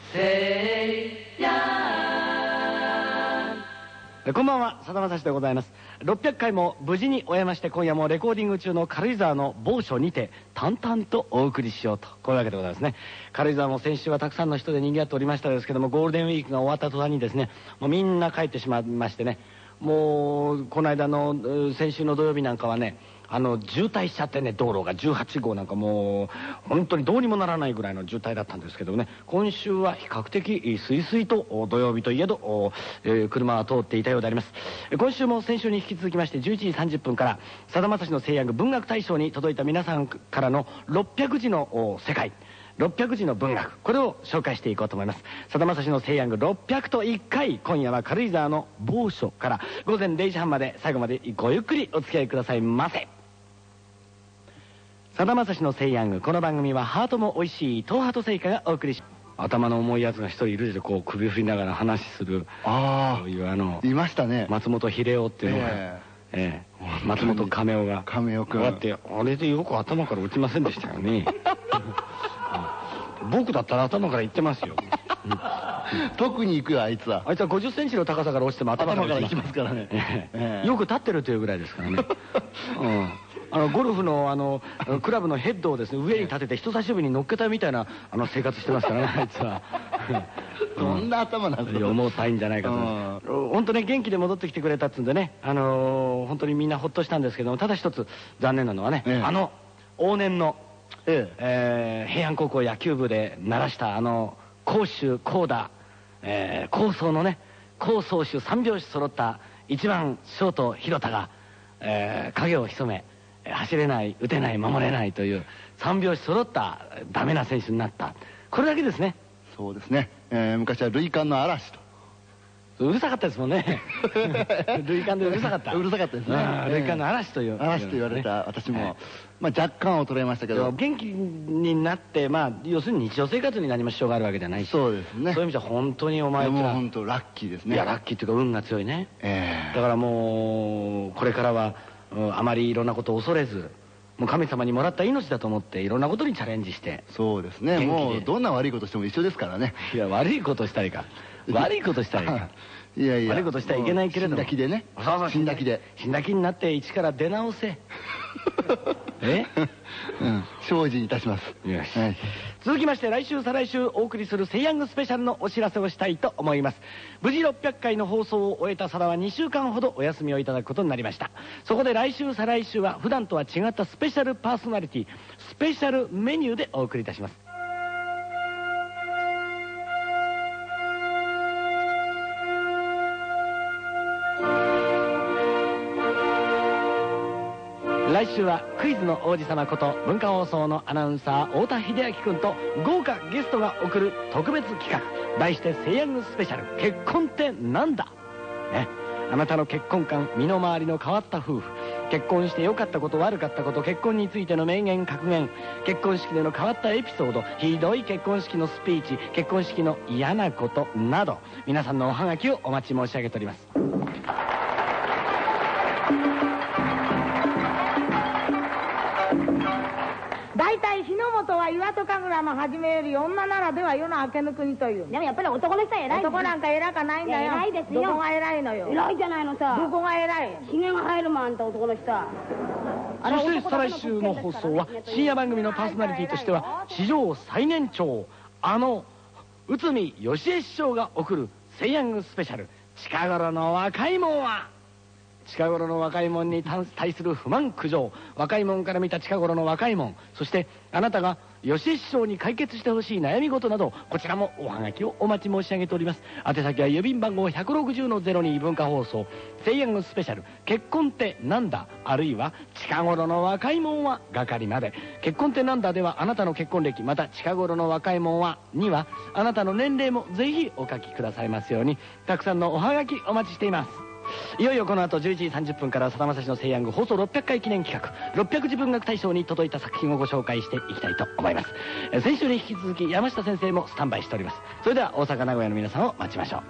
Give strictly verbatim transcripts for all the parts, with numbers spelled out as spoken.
せいやん。こんばんは、さだまさしでございます。ろっぴゃっかいも無事に終えまして、今夜もレコーディング中の軽井沢の某所にて淡々とお送りしようと、こういうわけでございますね。軽井沢も先週はたくさんの人で賑わっておりましたですけども、ゴールデンウィークが終わった途端にですね、もうみんな帰ってしまいましてね、もうこの間の先週の土曜日なんかはね、あの渋滞しちゃってね、道路がじゅうはちごうなんかもう本当にどうにもならないぐらいの渋滞だったんですけどね、今週は比較的すいすいと土曜日といえど、えー、車は通っていたようであります。今週も先週に引き続きましてじゅういちじさんじゅっぷんからさだまさしの聖ヤング文学大賞に届いた皆さんからのろっぴゃくじの世界、ろっぴゃくじの文学、これを紹介していこうと思います。さだまさしの聖ヤングろっぴゃくといっかい、今夜は軽井沢の某所から午前れいじはんまで最後までごゆっくりお付き合いくださいませ。さだまさしの聖ヤング、この番組はハートも美味しい東ハート製菓がお送りし、頭の重いやつが一人いるで、こう首振りながら話する、ああ、そういうあのいましたね、松本秀夫っていうのが、ええええ、松本亀夫が亀夫君だって、あれでよく頭から落ちませんでしたよね。僕だったら頭からいってますよ。特に行くよ、あいつは。あいつはごじゅっセンチの高さから落ちても頭から行きますからね。よく立ってるというぐらいですからね。あのゴルフのあのクラブのヘッドをですね、上に立てて人差し指に乗っけたみたいなあの生活してますからね、あいつは。どんな頭なんですか。重たいんじゃないかと。本当ね、元気で戻ってきてくれたっつうんでね、あの本当にみんなほっとしたんですけども、ただ一つ残念なのはね、あの往年の平安高校野球部で鳴らしたあの甲州高田高層のね、高層種三拍子揃った一番ショート広田が影を潜め、走れない、打てない、守れないという三拍子揃ったダメな選手になった、これだけですね。そうですね、えー、昔は塁間の嵐とうるさかったですもんね。塁間でうるさかった。うるさかったですね。塁間の嵐という嵐と言われた私も、まあ若干衰えましたけど、元気になって、まあ要するに日常生活に何も支障があるわけじゃないし、そうですね、そういう意味じゃ本当にお前も本当ラッキーですね。いや、ラッキーっていうか運が強いね。だからもうこれからはあまりいろんなことを恐れず、もう神様にもらった命だと思っていろんなことにチャレンジして。そうですね、もうどんな悪いことしても一緒ですからね。いや、悪いことしたいか、悪いことしたいか。いやいや、悪いことしたらいけないけれども、死んだ気でね、死んだ気で死んだ気になって一から出直せ。え、精進いたします。続きまして、来週再来週お送りする聖ヤングスペシャルのお知らせをしたいと思います。無事ろっぴゃっかいの放送を終えたさだはにしゅうかんほどお休みをいただくことになりました。そこで来週再来週は普段とは違ったスペシャルパーソナリティ、スペシャルメニューでお送りいたします。来週はクイズの王子様こと文化放送のアナウンサー太田秀明君と豪華ゲストが送る特別企画、題して聖ヤングスペシャル、結婚ってなんだ、ね、あなたの結婚観、身の回りの変わった夫婦、結婚して良かったこと悪かったこと、結婚についての名言格言、結婚式での変わったエピソード、ひどい結婚式のスピーチ、結婚式の嫌なことなど、皆さんのおはがきをお待ち申し上げております。 大体日の本は岩戸神楽の始めより女ならでは世の明けぬ国という。でもやっぱり男の人は偉い。男なんか偉かないんだよ。偉いですよ。どこが偉いのよ。偉いじゃないのさ。どこが偉い。ひげが生えるもん、あんた男の人は。 そして再来週の放送は深夜番組のパーソナリティとしては史上最年長、あの内海義恵師匠が送る聖ヤングスペシャル、近頃の若いもんは。近頃の若いもんに対する不満苦情、若いもんから見た近頃の若いもん、そしてあなたが吉江師匠に解決してほしい悩み事など、こちらもおはがきをお待ち申し上げております。宛先は郵便番号 ひゃくろくじゅうのゼロに 文化放送聖ヤングスペシャル、結婚ってなんだ、あるいは近頃の若いもんは係まで。結婚ってなんだではあなたの結婚歴、また近頃の若いもんはにはあなたの年齢もぜひお書きくださいますように、たくさんのおはがきお待ちしています。いよいよこの後じゅういちじさんじゅっぷんからさだまさしの聖ヤング放送ろっぴゃっかい記念企画、ろっぴゃくじ文学大賞に届いた作品をご紹介していきたいと思います。先週に引き続き山下先生もスタンバイしております。それでは大阪名古屋の皆さんを待ちましょう。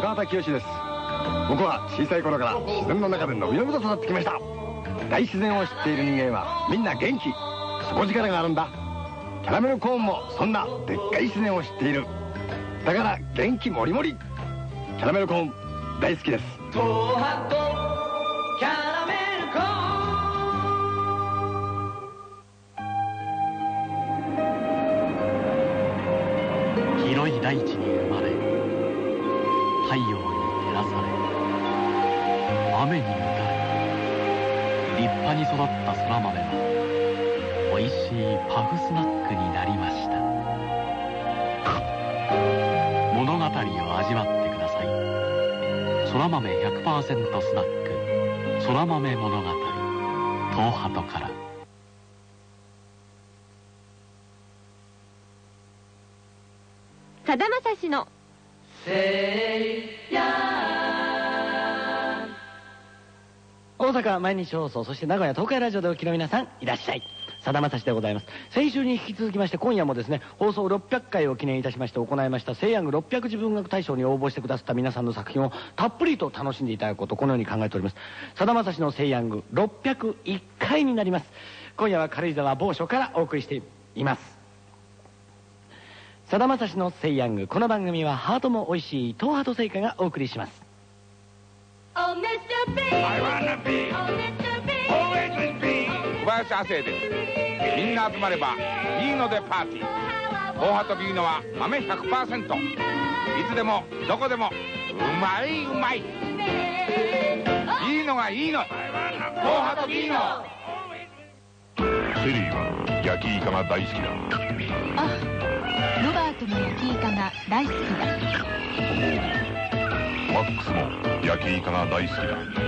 岩畑清です。僕は小さい頃から自然の中でのびのびと育ってきました。大自然を知っている人間はみんな元気、底力があるんだ。キャラメルコーンもそんなでっかい自然を知っている。だから元気もりもり。キャラメルコーン大好きです。東ハトキャラメルコーン。広い大地に生まれ、太陽に照らされ、雨に打たれ、立派に育ったそら豆はおいしいパフスナックになりました。物語を味わってください。そら豆 ひゃくパーセント スナック、そら豆物語、東ハトから。 さだまさしのせいや大阪毎日放送、そして名古屋東海ラジオでお聞きの皆さん、いらっしゃい。さだまさしでございます。先週に引き続きまして、今夜もですね、放送ろっぴゃっかいを記念いたしまして行いましたセイヤングろっぴゃくじ文学大賞に応募してくださった皆さんの作品をたっぷりと楽しんでいただくこと、このように考えております。さだまさしのセイヤングろっぴゃくいっかいになります。今夜は軽井沢某所からお送りしています。さだまさしのセイヤング、この番組はハートも美味しい東ハト製菓がお送りします。 小林亜生です。みんな集まればビーノでパーティー。東ハトビーノは豆 ひゃくパーセント。いつでもどこでもうまいうまい。いいのがいいの。東ハトビーノ。 セリーは焼きイカが大好きだ。 あ、ロバートも焼きイカが大好きだ。 マックスも焼きイカが大好きだ。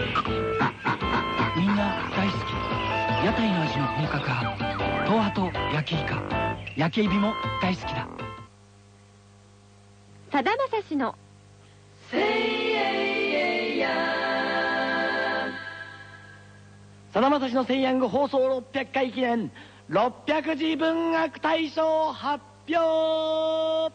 みんな大好き。屋台の味の本格派、東ハト焼きイカ、焼きエビも大好きだ。 さだまさしのせいやさだまさしのセイヤング放送ろっぴゃっかい記念ろっぴゃくじ文学大賞発表。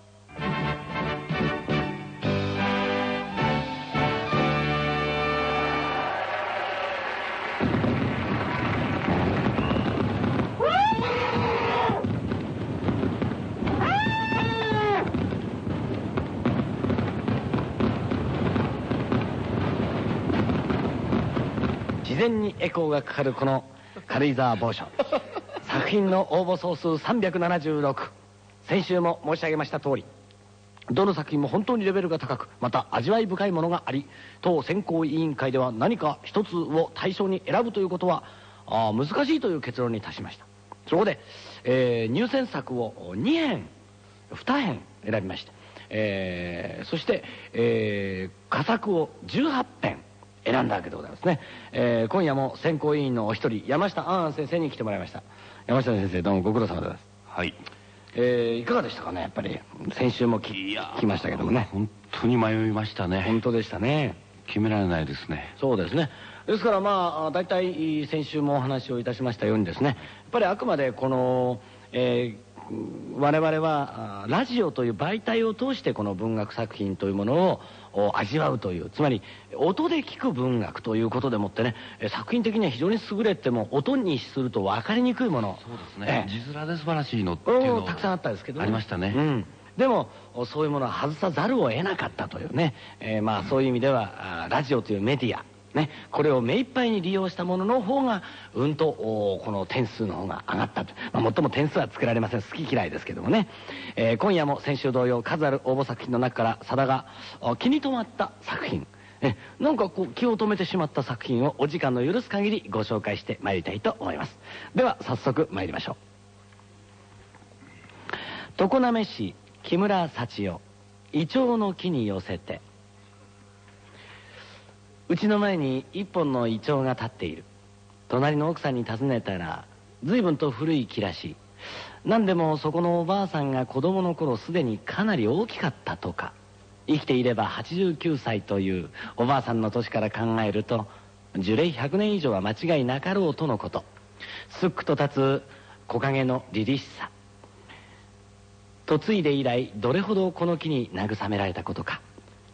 自然にエコーがかかるこの軽井沢某所作品の応募総数さんびゃくななじゅうろく。先週も申し上げました通り、どの作品も本当にレベルが高く、また味わい深いものがあり、当選考委員会では何か一つを対象に選ぶということはあ難しいという結論に達しました。そこで、えー、入選作をにへんにへん選びまして、えー、そして、えー、佳作をじゅうはっぺん選んだわけでございますね。えー、今夜も選考委員のお一人、山下杏先生に来てもらいました。山下先生、どうもご苦労様です。 はい。 えー、いかがでしたかね。やっぱり先週も聞きましたけどもね。 本当に迷いましたね。 本当でしたね。 決められないですね。 そうですね。ですからまあ大体先週もお話をいたしましたようにですね、やっぱりあくまでこの、えー我々はラジオという媒体を通してこの文学作品というものを味わうという、つまり音で聞く文学ということでもってね、作品的には非常に優れても音にすると分かりにくいもの、 そうですね、字面で素晴らしいのっていうのたくさんあったんですけど、ね、 ありましたね、 うん、でもそういうものは外さざるを得なかったというね、えー、まあそういう意味ではラジオというメディアね、これを目いっぱいに利用したものの方がうんとこの点数の方が上がったと、まあ、もっとも点数はつけられません、好き嫌いですけどもね、えー、今夜も先週同様数ある応募作品の中からさだが気に留まった作品、えなんかこう気を止めてしまった作品をお時間の許す限りご紹介してまいりたいと思います。では早速参りましょう。常滑市木村幸代、イチョウの木に寄せて。うちの前に一本のイチョウが立っている。隣の奥さんに尋ねたら、随分と古い木らしい。何でもそこのおばあさんが子供の頃すでにかなり大きかったとか。生きていればはちじゅうきゅうさいというおばあさんの年から考えると、樹齢ひゃくねん以上は間違いなかろうとのこと。すっくと立つ木陰の凛々しさ。嫁いで以来どれほどこの木に慰められたことか。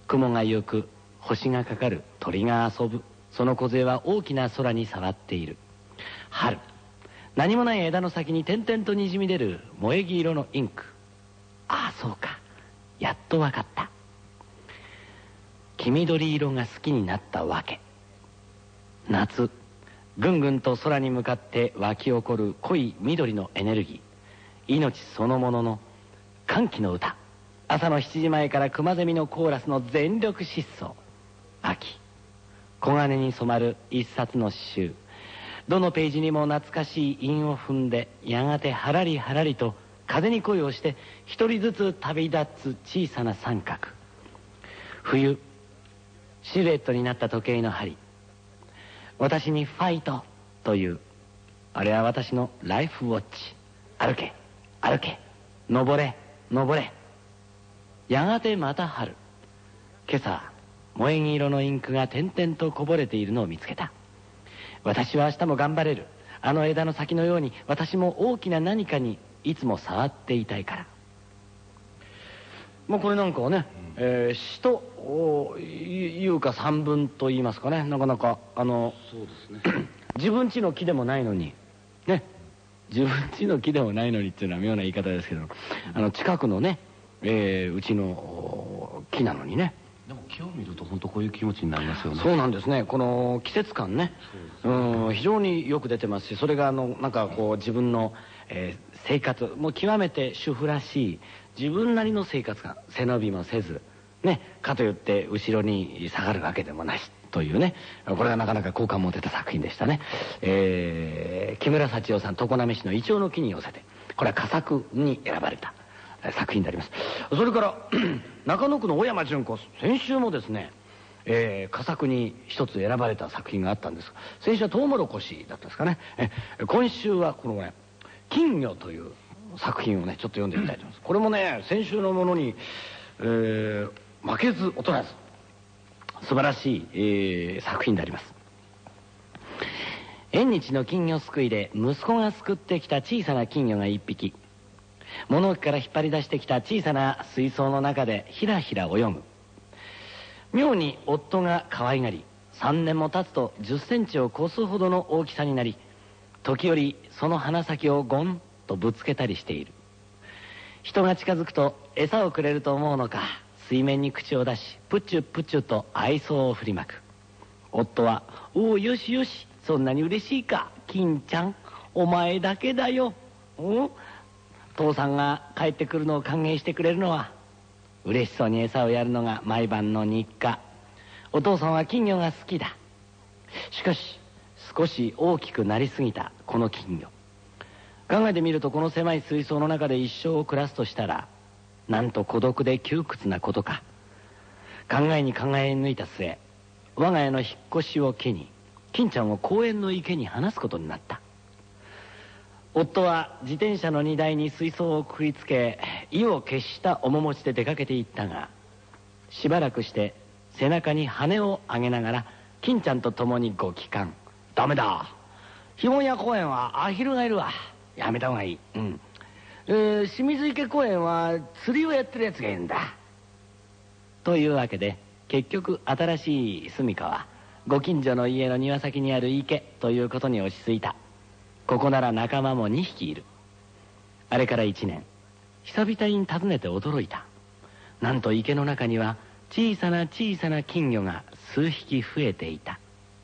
雲がゆく、星がかかる、鳥が遊ぶ、その梢は大きな空に触っている。春、何もない枝の先に点々とにじみ出る萌え木色のインク。ああそうか、やっとわかった。黄緑色が好きになったわけ。夏、ぐんぐんと空に向かって湧き起こる濃い緑のエネルギー、命そのものの歓喜の歌。朝のしちじまえから熊ゼミのコーラスの全力疾走。秋、黄金に染まる一冊の詩集。どのページにも懐かしい韻を踏んで、やがてはらりはらりと風に恋をして一人ずつ旅立つ小さな三角。冬、シルエットになった時計の針。私にファイトという、あれは私のライフウォッチ。歩け歩け、登れ登れ。やがてまた春。今朝萌え木色のインクが点々とこぼれているのを見つけた。私は明日も頑張れる。あの枝の先のように私も大きな何かにいつも触っていたいから。もうこれなんかはね、うん、えー、詩というか三文と言いますかね、なかなかあのそうですね自分家の木でもないのにね、自分家の木でもないのにっていうのは妙な言い方ですけど、あの近くのね、えー、うちの木なのにね。 でも木を見ると本当こういう気持ちになりますよね。 そうなんですね。この季節感ね、う、ね、うん、非常によく出てますし、それがあのなんかこう自分の、えー、生活もう極めて主婦らしい自分なりの生活感、背伸びもせずね、かといって後ろに下がるわけでもないしというね、これがなかなか好感も出た作品でしたね。えー、木村幸代さん、常滑市のイチョウの木に寄せて、これは佳作に選ばれた作品であります。それから中野区の小山純子、先週もですね、えー、佳作に一つ選ばれた作品があったんです。先週はトウモロコシだったんですかね。え今週はこのね、金魚という作品をねちょっと読んでみたいと思います。これもね先週のものに、えー、負けず劣らず素晴らしい、えー、作品であります。縁日の金魚すくいで息子がすくってきた小さな金魚が一匹、物置から引っ張り出してきた小さな水槽の中でひらひら泳ぐ。妙に夫が可愛がり、さんねんも経つとじゅっセンチを超すほどの大きさになり、時折その鼻先をゴンとぶつけたりしている。人が近づくと餌をくれると思うのか、水面に口を出しプチュプチュと愛想を振りまく。夫は「おおよしよし、そんなに嬉しいか金ちゃん、お前だけだよ。うん父さんが帰ってくるのを歓迎してくれるのは。」嬉しそうに餌をやるのが毎晩の日課。お父さんは金魚が好きだ。しかし少し大きくなりすぎたこの金魚。考えてみると、この狭い水槽の中で一生を暮らすとしたら、なんと孤独で窮屈なことか。考えに考え抜いた末、我が家の引っ越しを機に金ちゃんを公園の池に放すことになった。夫は自転車の荷台に水槽をくくりつけ、意を決した面持ちで出かけていったが、しばらくして背中に羽を上げながら金ちゃんと共にご帰還。ダメだ、ひもや公園はアヒルがいるわ、やめた方がいい。うん、えー、清水池公園は釣りをやってるやつがいるんだ。というわけで結局新しい住処はご近所の家の庭先にある池ということに落ち着いた。ここなら仲間もにひきいる。あれからいちねん、久々に訪ねて驚いた。なんと池の中には小さな小さな金魚が数匹増えていた。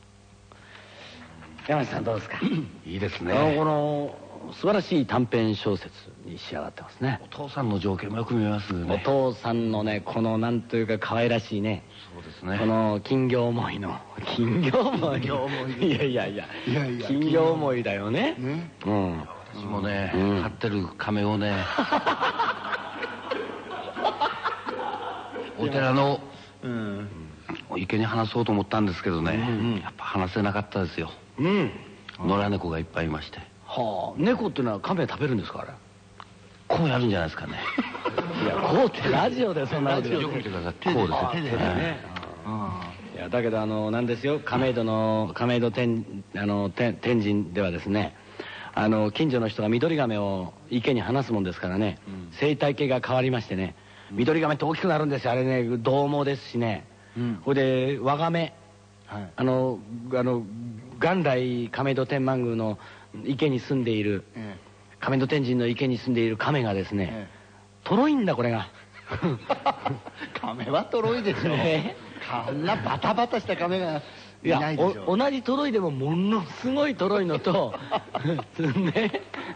山内さんどうですか？ いいですね。 あのこの素晴らしい短編小説に仕上がってますね。 お父さんの情景もよく見えますね。 お父さんのね、このなんというか可愛らしいね、 そうですね、 この金魚思いの金魚思いいやいやいやいやいや金魚思いだよね。ね、 うん、私もね、うん、飼ってる亀をねお寺の、うん、池に放そうと思ったんですけどね、うんうん、やっぱ放せなかったですよ。うん、野良猫がいっぱいいまして。 はあ、猫っていうのは亀食べるんですか？あれこうやるんじゃないですかね。 いや、こうってラジオでそんなことよく見てください。こうですよ。手でね。 いやだけどあのなんですよ、亀戸の亀戸天あの天天神ではですね、あの近所の人が緑亀を池に放すもんですからね、うん、生態系が変わりましてね、 緑亀って大きくなるんですよあれね。獰猛ですしね。これでワガメ、あのあの元来亀戸天満宮の池に住んでいる、亀戸天神の池に住んでいる亀がですね、とろいんだこれが。 亀はとろいでしょ。こんなバタバタした亀がいないでしょ。 同じとろいでもものすごいとろいのとね、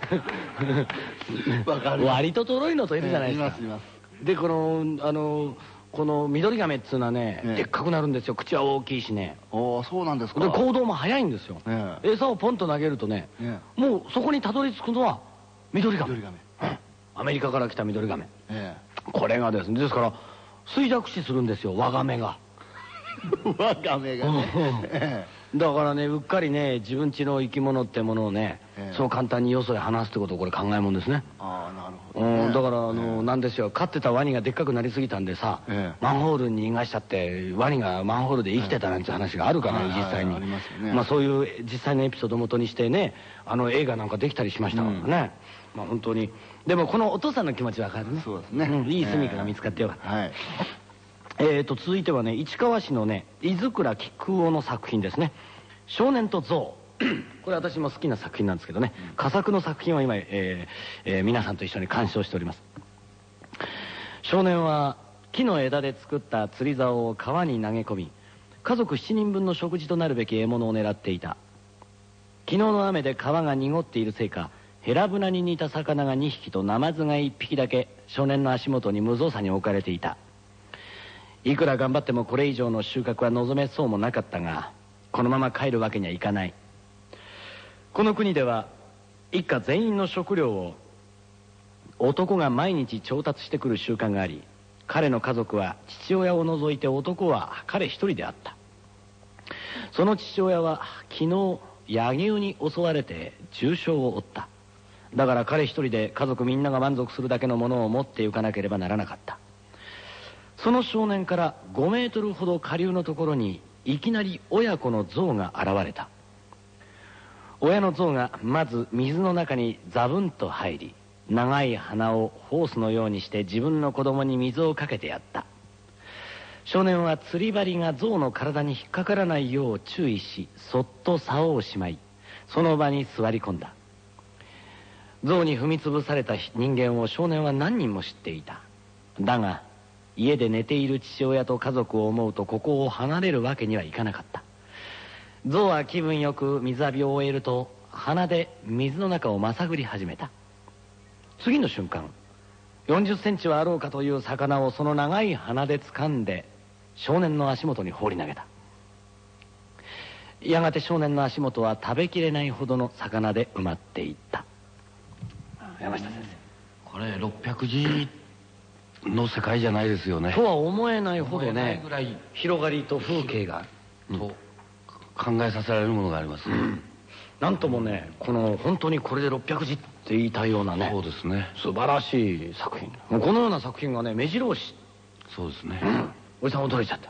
割ととろいのといるじゃないですか。でこのあのこの緑亀っつうのはね、でっかくなるんですよ。口は大きいしね。 ああ、そうなんですか。 で行動も早いんですよ。餌をポンと投げるとね、もうそこにたどり着くのは緑亀。アメリカから来た緑亀。これがですね、ですから衰弱死するんですよ、ワガメが。 ワガメがね。 だからね、うっかりね、自分家の生き物ってものをね、そう簡単によそへ離すってことをこれ考えもんですね。 ああ、なるほど。 だからあのなんですよ、飼ってたワニがでっかくなりすぎたんでさ、マンホールに逃がしちゃってワニがマンホールで生きてたなんて話があるからね、実際に。まあそういう実際のエピソードをもとにしてね、あの映画なんかできたりしましたからね。まあ本当に。でもこのお父さんの気持ちわかるね。 そうですね。 いい住みかが見つかってよかった。えーと続いてはね、市川市のね、井櫻菊夫の作品ですね。少年と象。これ私も好きな作品なんですけどね、佳作の作品を今、えーえー、皆さんと一緒に鑑賞しております。少年は木の枝で作った釣り竿を川に投げ込み、家族しちにんぶんの食事となるべき獲物を狙っていた。昨日の雨で川が濁っているせいか、ヘラブナに似た魚がにひきとナマズがいっぴきだけ少年の足元に無造作に置かれていた。いくら頑張ってもこれ以上の収穫は望めそうもなかったが、このまま帰るわけにはいかない。この国では一家全員の食料を男が毎日調達してくる習慣があり、彼の家族は父親を除いて男は彼一人であった。その父親は昨日柳生に襲われて重傷を負った。だから彼一人で家族みんなが満足するだけのものを持って行かなければならなかった。その少年からごメートルほど下流のところにいきなり親子の象が現れた。親の象がまず水の中にザブンと入り、長い鼻をホースのようにして自分の子供に水をかけてやった。少年は釣り針が象の体に引っかからないよう注意し、そっと竿をしまい、その場に座り込んだ。象に踏み潰された人間を少年は何人も知っていた。だが家で寝ている父親と家族を思うとここを離れるわけにはいかなかった。象は気分よく水浴びを終えると鼻で水の中をまさぐり始めた。次の瞬間、よんじゅっセンチはあろうかという魚をその長い鼻で掴んで少年の足元に放り投げた。やがて少年の足元は食べきれないほどの魚で埋まっていった。山下先生、 これろっぴゃくじの世界じゃないですよね。 とは思えないほどね、ぐらい広がりと風景が、 うん、と考えさせられるものがあります、ね、うん、 なんともね、この本当にこれでろっぴゃくじって言いたいようなね、 そうですね、 素晴らしい作品。このような作品がね、目白押し。 そうですね、 うん、おじさん驚いちゃった。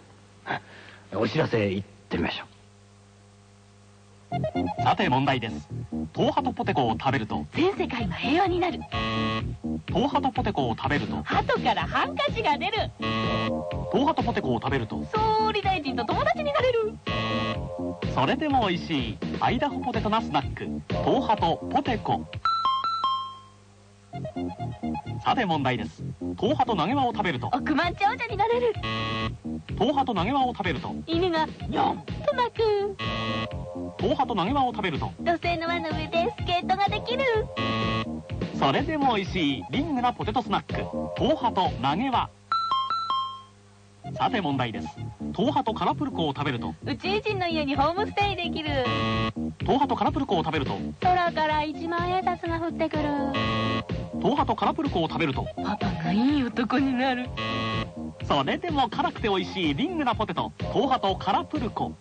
お知らせ行ってみましょう。 さて問題です。トーハトポテコを食べると全世界が平和になる。 トーハトポテコを食べると鳩からハンカチが出る。 トーハトポテコを食べると総理大臣と友達になれる。 それでも美味しいアイダホポテトなスナック、トーハトポテコ。さて問題です。トーハト投げ輪を食べると億万長者になれる。 トーハト投げ輪を食べると犬がニョンと鳴く。 トーハト投げ輪を食べると土星の輪の上でスケートができる。 それでも美味しいリングなポテトスナック、トーハト投げ輪。さて問題です。トーハトカラプルコを食べると宇宙人の家にホームステイできる。 トーハトカラプルコを食べると空からいちまんえん札が降ってくる。 トーハトカラプルコを食べるとパパがいい男になる。 それでも辛くて美味しいリングなポテト、トーハトカラプルコ。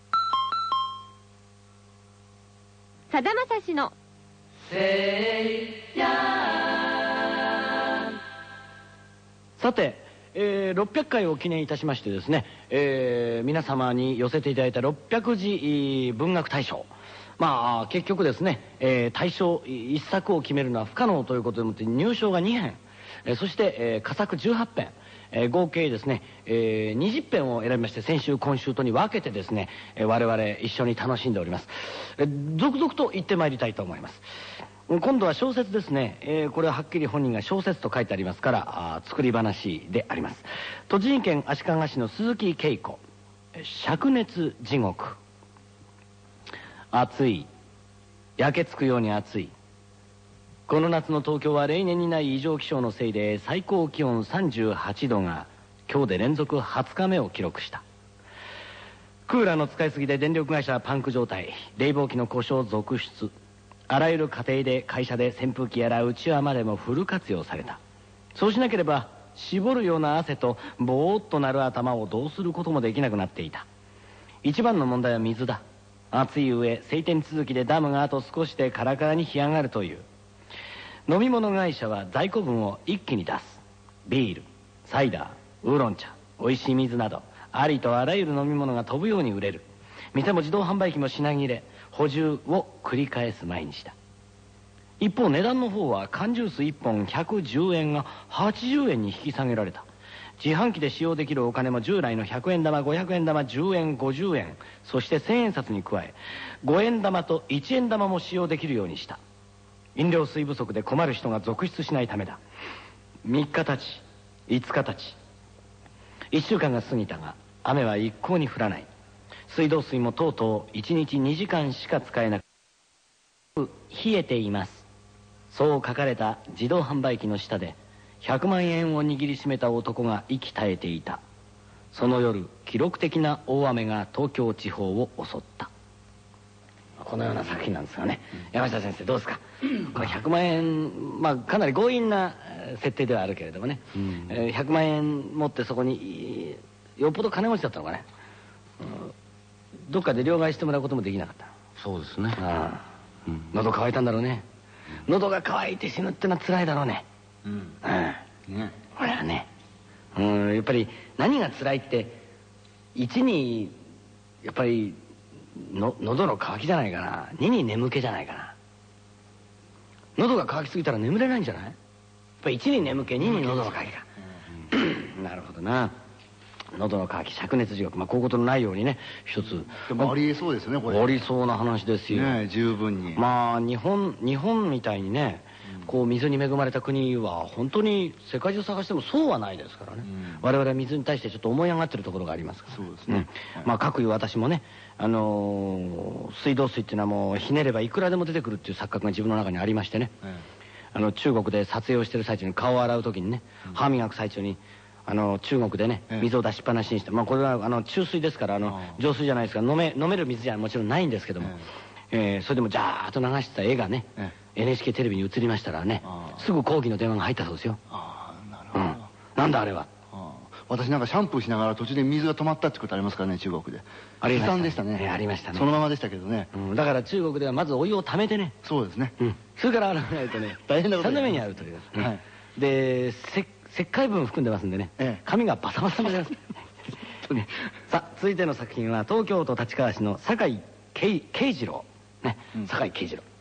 さだまさしのせいやん。さて、えー、ろっぴゃっかいを記念いたしましてですね、えー、皆様に寄せていただいたろっぴゃくじ文学大賞、まあ結局ですね、えー、大賞いっさくを決めるのは不可能ということでもって入賞がにへん、えー、そして、えー、佳作じゅうはっぺん、 えー、合計ですね、えー、にじゅっぺんを選びまして、先週今週とに分けてですね、えー、我々一緒に楽しんでおります。えー、続々と行ってまいりたいと思います。今度は小説ですね、えー、これははっきり本人が小説と書いてありますからあ作り話であります。栃木県足利市の鈴木恵子、灼熱地獄。暑い、焼けつくように暑い。この夏の東京は例年にない異常気象のせいで最高気温さんじゅうはちどが今日で連続はつかめを記録した。クーラーの使いすぎで電力会社はパンク状態、冷房機の故障続出。あらゆる家庭で会社で扇風機やらうちわまでもフル活用された。そうしなければ絞るような汗とボーっとなる頭をどうすることもできなくなっていた。一番の問題は水だ。暑い上晴天続きでダムがあと少しでカラカラに干上がるという。飲み物会社は在庫分を一気に出す。ビール、サイダー、ウーロン茶、おいしい水などありとあらゆる飲み物が飛ぶように売れる。店も自動販売機も品切れ、補充を繰り返す毎日だ。一方値段の方は缶ジュースいっぽんひゃくじゅうえんがはちじゅうえんに引き下げられた。自販機で使用できるお金も従来のひゃくえん玉、ごひゃくえん玉、じゅうえん、ごじゅうえん、そしてせんえん札に加えごえん玉といちえん玉も使用できるようにした。飲料水不足で困る人が続出しないためだ。みっかたち、いつかたち、いっしゅうかんが過ぎたが雨は一向に降らない。水道水もとうとういちにちにじかんしか使えなく、冷えています、そう書かれた自動販売機の下でひゃくまんえんを握りしめた男が息絶えていた。その夜記録的な大雨が東京地方を襲った。このような作品なんですがね、山下先生どうですか。これひゃくまんえん、まあかなり強引な設定ではあるけれどもね、うん、えー、ひゃくまんえん持ってそこによっぽど金持ちだったのかね、うん、どっかで両替してもらうこともできなかった。 そうですね。ああ、 うん、喉乾いたんだろうね、うん、喉が乾いて死ぬってのは辛いだろうね。うん、うん、ね、これはね、うん、やっぱり何が辛いって一にやっぱりの喉の渇きじゃないかな、二に眠気じゃないかな。喉が渇きすぎたら眠れないんじゃない。やっぱり一に眠気、二に喉の渇きか、うん、なるほどな。喉の渇き、灼熱地獄、まあこういうことのないようにね一つ。 でもありえそうですねこれ。 ありそうな話ですよね、十分に。 まあ日本日本みたいにね、こう水に恵まれた国は本当に世界中探してもそうはないですからね、うん、我々は水に対してちょっと思い上がってるところがありますから。 そうですね、 うん、まあかくいう私もね、あのー、水道水っていうのはもうひねればいくらでも出てくるっていう錯覚が自分の中にありましてね、うん、あの中国で撮影をしてる最中に顔を洗う時にね、うん、歯磨く最中にあの中国でね水を出しっぱなしにして、まあこれはあの中水ですから、あの浄水じゃないですから飲め飲める水じゃもちろんないんですけども、えー、それでもジャーッと流した絵がね、エヌエイチケー テレビに映りましたらね、すぐ抗議の電話が入ったそうですよ。ああ、なるほど、うん、なんだあれは。 私なんかシャンプーしながら途中で水が止まったってことありますからね、中国で。 ありました、 悲惨でしたね。 ありましたね。 そのままでしたけどね、 うん、だから中国ではまずお湯をためてね。 そうですね、 うん、それから洗わないとね大変なことさんどめにあるという、はい、で石灰分含んでますんでね、ええ、髪がバサバサになりますさあ続いての作品は東京都立川市の酒井慶次郎ね、うん、酒井慶次郎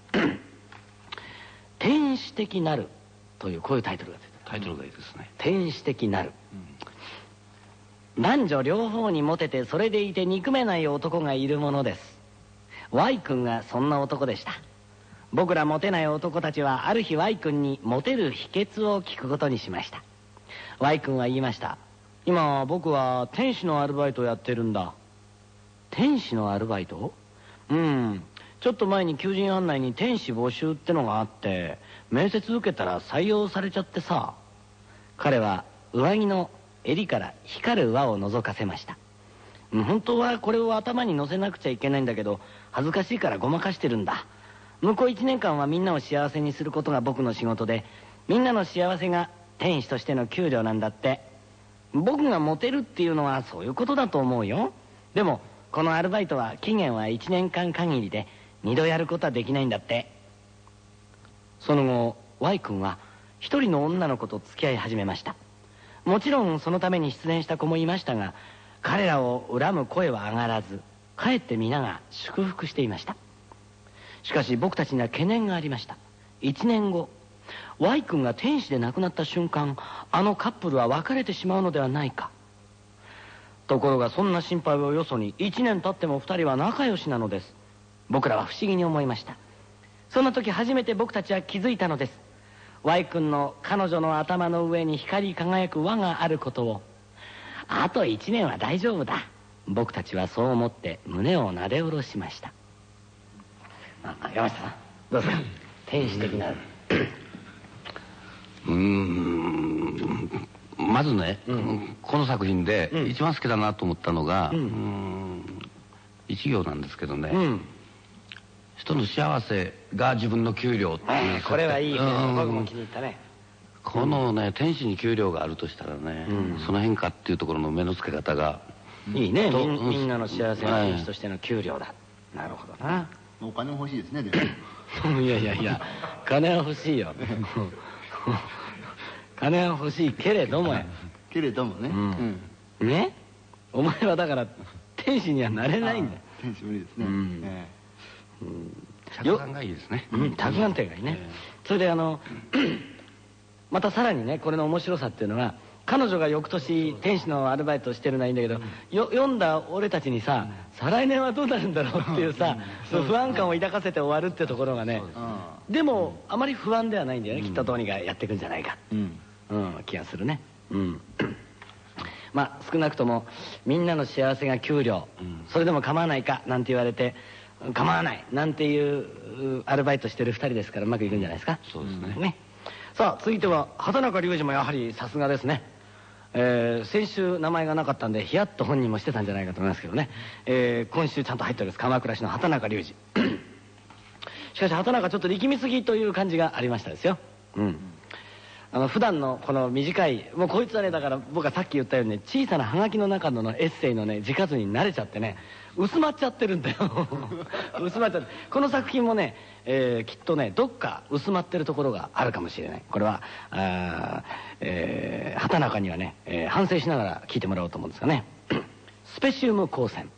天使的なるというこういうタイトルがついた。 タイトルがいいですね。 天使的なる、うん、男女両方にモテてそれでいて憎めない男がいるものです。 Y 君がそんな男でした。僕らモテない男たちはある日 Y 君にモテる秘訣を聞くことにしました。 Y 君は言いました。今僕は天使のアルバイトをやってるんだ。天使のアルバイト？うん、ちょっと前に求人案内に天使募集ってのがあって面接受けたら採用されちゃってさ。彼は上着の襟から光る輪を覗かせました。本当はこれを頭に乗せなくちゃいけないんだけど恥ずかしいからごまかしてるんだ。向こういちねんかんはみんなを幸せにすることが僕の仕事でみんなの幸せが天使としての給料なんだって。僕がモテるっていうのはそういうことだと思うよ。でもこのアルバイトは期限はいちねんかん限りで二度やることはできないんだって。その後 Y 君は一人の女の子と付き合い始めました。もちろんそのために失恋した子もいましたが彼らを恨む声は上がらずかえって皆が祝福していました。しかし僕たちには懸念がありました。いちねんご Y 君が天使で亡くなった瞬間、あのカップルは別れてしまうのではないか。ところがそんな心配をよそにいちねん経ってもふたりは仲良しなのです。僕らは不思議に思いました。そんな時初めて僕たちは気づいたのです。 Y 君の彼女の頭の上に光り輝く輪があることを。あといちねんは大丈夫だ。僕たちはそう思って胸をなで下ろしました。あ、山下さんどうですか、天使的な。 うーん、まずね、うん、この作品で一番好きだなと思ったのが、うん、うーん一行なんですけどね、うん、人の幸せが自分の給料っていう、 これはいいね、僕も気に入ったね。 このね、天使に給料があるとしたらね、うん、その変化っていうところの目の付け方がいいね。み, みんなの幸せの天使としての給料だ、はい、なるほどな。 お金も欲しいですね、でもいやいやいや、金は欲しいよ金は欲しいけれどもやけれどもね、 うんうん、ね、お前はだから天使にはなれないんだよ。 天使無理ですね、うんえーうん、着眼がいいですね、 うん、着眼点がいいね、えー、それであのまたさらにね、これの面白さっていうのは、彼女が翌年天使のアルバイトしてるのはいいんだけど、よ読んだ俺たちにさ、再来年はどうなるんだろうっていうさ、そう不安感を抱かせて終わるってところがね、でもあまり不安ではないんだよね、きっとどうにかやっていくんじゃないか、うんうん、気がするね。うんまあ少なくともみんなの幸せが給料、うん、それでも構わないかなんて言われて、構わないなんていうアルバイトしてるふたりですから、うまくいくんじゃないですか。 そうですね。 ね、さあ続いては畑中隆二もやはりさすがですね。えー、先週名前がなかったんでヒヤッと本人もしてたんじゃないかと思いますけどね、えー、今週ちゃんと入っております、鎌倉市の畑中隆二しかし畑中ちょっと力みすぎという感じがありましたですよ。うんあの普段のこの短い、もうこいつはね、だから僕はさっき言ったようにね、小さなハガキの中ののエッセイのね字数に慣れちゃってね、薄まっちゃってるんだよ薄まっちゃって、この作品もね、えー、きっとねどっか薄まってるところがあるかもしれない。これはあ、えー、畑中にはね、えー、反省しながら聞いてもらおうと思うんですがねスペシウム光線。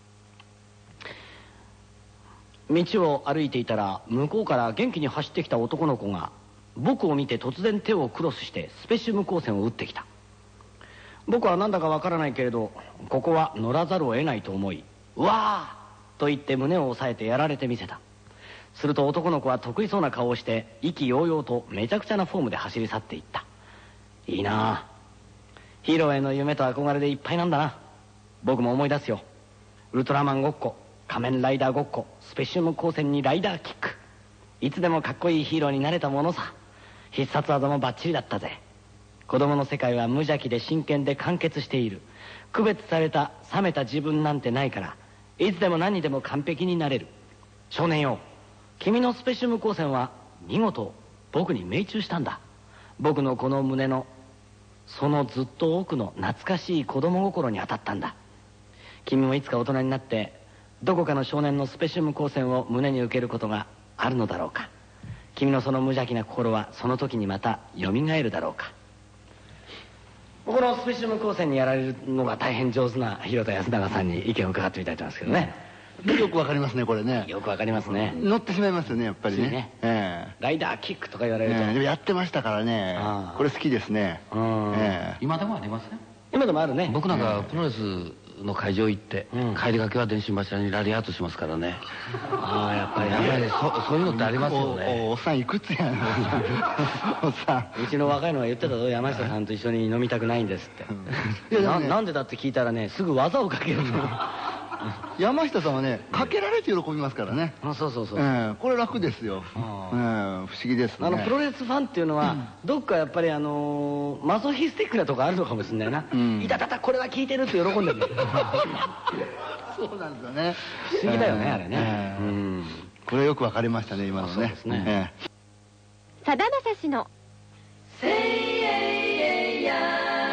道を歩いていたら向こうから元気に走ってきた男の子が僕を見て突然手をクロスしてスペシウム光線を打ってきた。僕はなんだかわからないけれど、ここは乗らざるを得ないと思い、うわーと言って胸を押さえてやられてみせた。すると男の子は得意そうな顔をして意気揚々とめちゃくちゃなフォームで走り去っていった。いいなあ、ヒーローへの夢と憧れでいっぱいなんだな。僕も思い出すよ。ウルトラマンごっこ、仮面ライダーごっこ、スペシウム光線にライダーキック、いつでもかっこいいヒーローになれたものさ。必殺技もバッチリだったぜ。子供の世界は無邪気で真剣で完結している。区別された冷めた自分なんてないから、いつでも何にでも完璧になれる。少年よ、君のスペシウム光線は見事僕に命中したんだ。僕のこの胸のそのずっと奥の懐かしい子供心に当たったんだ。君もいつか大人になってどこかの少年のスペシウム光線を胸に受けることがあるのだろうか。君のその無邪気な心はその時にまたよみがえるだろうか。このスペシウム光線にやられるのが大変上手な広田康永さんに意見を伺ってみたいと思いますけどね。 よくわかりますね、これね。 よくわかりますね。 乗ってしまいますよね、やっぱりね。ねえー、ライダーキックとか言われると、えー、でもやってましたからね。これ好きですね。えー、今でもありますね。 今でもあるね。 僕なんかプロレスの会場行って、うん、帰りがけは電信柱にラリアートしますからね。 ああ、やっぱりやっぱり、ね、そ, そういうのってありますよね。 お, お, おっさんいくつやんおっさん。うちの若いのが言ってたぞ、山下さんと一緒に飲みたくないんですっていや、ね、な, なんでだって聞いたらね、すぐ技をかけるの山下さんはね、かけられて喜びますからね。 あ、そうそうそう、 えー、これ楽ですよ、えー、不思議ですね。 あのプロレスファンっていうのは、うん、どっかやっぱりあのー、マソヒスティックなとこあるのかもしれないな、うん、いたたたこれは聞いてるって喜んでるそうなんですよね。 不思議だよね、えー、あれね、えーうん、 これよくわかりましたね、今のね。そうですね。 さだまさしのせいえいや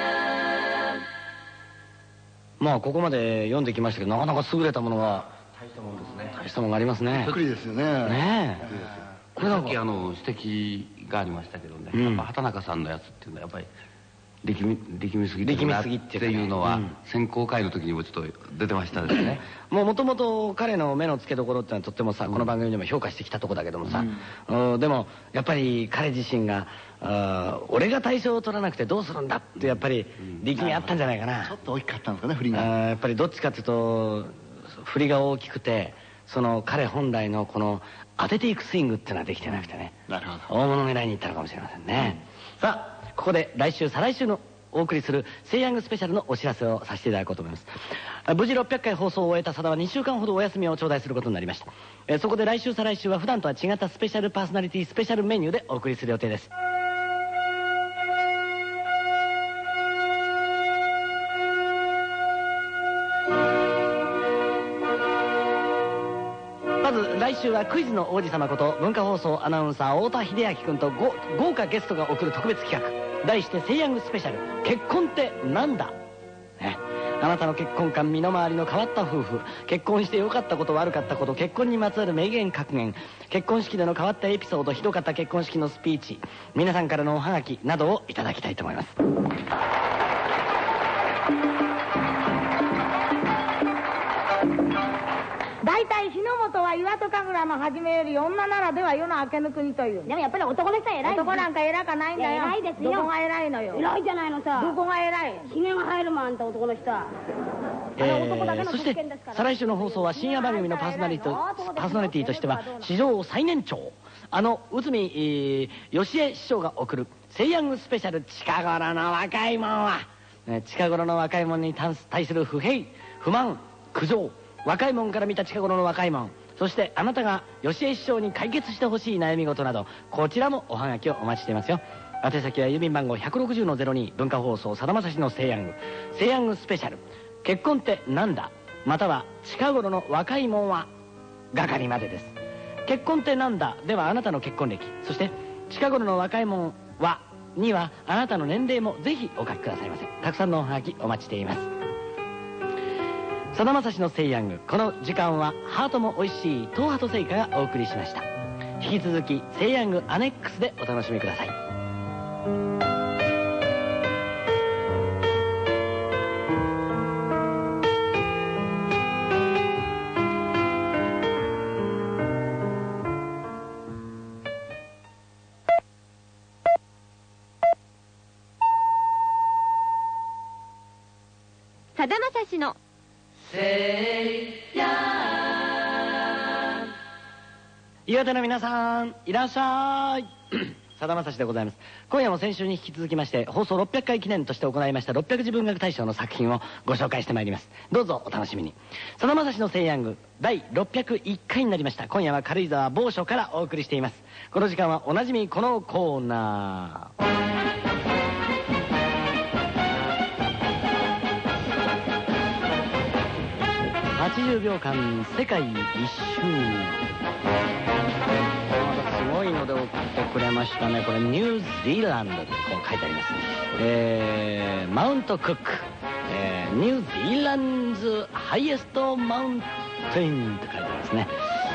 まあここまで読んできましたけど、なかなか優れたものが大したものですね。 大したものがありますね。 びっくりですよね。 ねえ。 これさっきあの指摘がありましたけどね、うん、やっぱ畑中さんのやつっていうのはやっぱり力み力みすぎてるなっていうのは選考会の時にもちょっと出てましたですね。 もうもともと彼の目の付けどころってのはとってもさ、この番組でも評価してきたとこだけどもさ、でもやっぱり彼自身が俺が大賞を取らなくてどうするんだってやっぱり力みあったんじゃないかな。 ちょっと大きかったんですかね、振りが。 やっぱりどっちかっていうと振りが大きくて、その彼本来のこの当てていくスイングっていうのはできてなくてね、 なるほど、 大物狙いに行ったのかもしれませんね。さあここで来週再来週のお送りするセイヤングスペシャルのお知らせをさせていただこうと思います。無事ろっぴゃっかい放送を終えたさだはにしゅうかんほどお休みを頂戴することになりました。えそこで来週再来週は普段とは違ったスペシャルパーソナリティスペシャルメニューでお送りする予定です。まず来週はクイズの王子様こと文化放送アナウンサー太田秀明君と豪華ゲストが送る特別企画、題してセイヤングスペシャル結婚ってなんだ、ね、あなたの結婚観、身の回りの変わった夫婦、結婚して良かったこと悪かったこと、結婚にまつわる名言格言、結婚式での変わったエピソード、ひどかった結婚式のスピーチ、皆さんからのおはがきなどをいただきたいと思います。 大体日の本は岩戸神楽の初めより女ならでは世の明けぬ国という。でもやっぱり男の人は偉い。男なんか偉かないんだよ。偉いですよ。どこが偉いのよ。偉いじゃないのさ。どこが偉い。ひげが生えるもん、あんた男の人は。 えー、そして再来週の放送は深夜番組のパーソナリティパーソナリティとしては史上最年長、あの内海義恵師匠が送るセイヤングスペシャル近頃の若いもんは、ね、近頃の若いもんに対する不平不満苦情、若いもんから見た近頃の若いもん、そしてあなたが義恵師匠に解決してほしい悩み事など、こちらもおはがきをお待ちしていますよ。宛先は郵便番号 ひゃくろくじゅうのゼロに 文化放送さだまさしのセイヤングセイヤングスペシャル結婚ってなんだ、または近頃の若いもんは係までです。結婚ってなんだではあなたの結婚歴、そして近頃の若いもんはにはあなたの年齢もぜひお書きくださいませ。たくさんのおはがきお待ちしています。さだまさしのセイヤング、この時間はハートもおいしい東ハト製菓がお送りしました。引き続きセイヤングアネックスでお楽しみください。 さだまさしのセイヤン、岩手の皆さんいらっしゃい。さだまさしでございます。今夜も先週に引き続きまして放送ろっぴゃっかい記念として行いましたろっぴゃくじ文学大賞の作品をご紹介してまいります。どうぞお楽しみに。さだまさしのセイヤングだいろっぴゃくいっかいになりました。今夜は軽井沢某所からお送りしています。この時間はおなじみこのコーナー、はちじゅうびょうかん世界一周。すごいので送ってくれましたね。これニュージーランドでこう書いてあります。えー、マウントクック、えー、ニュージーランズハイエストマウンテンって書いてありますね。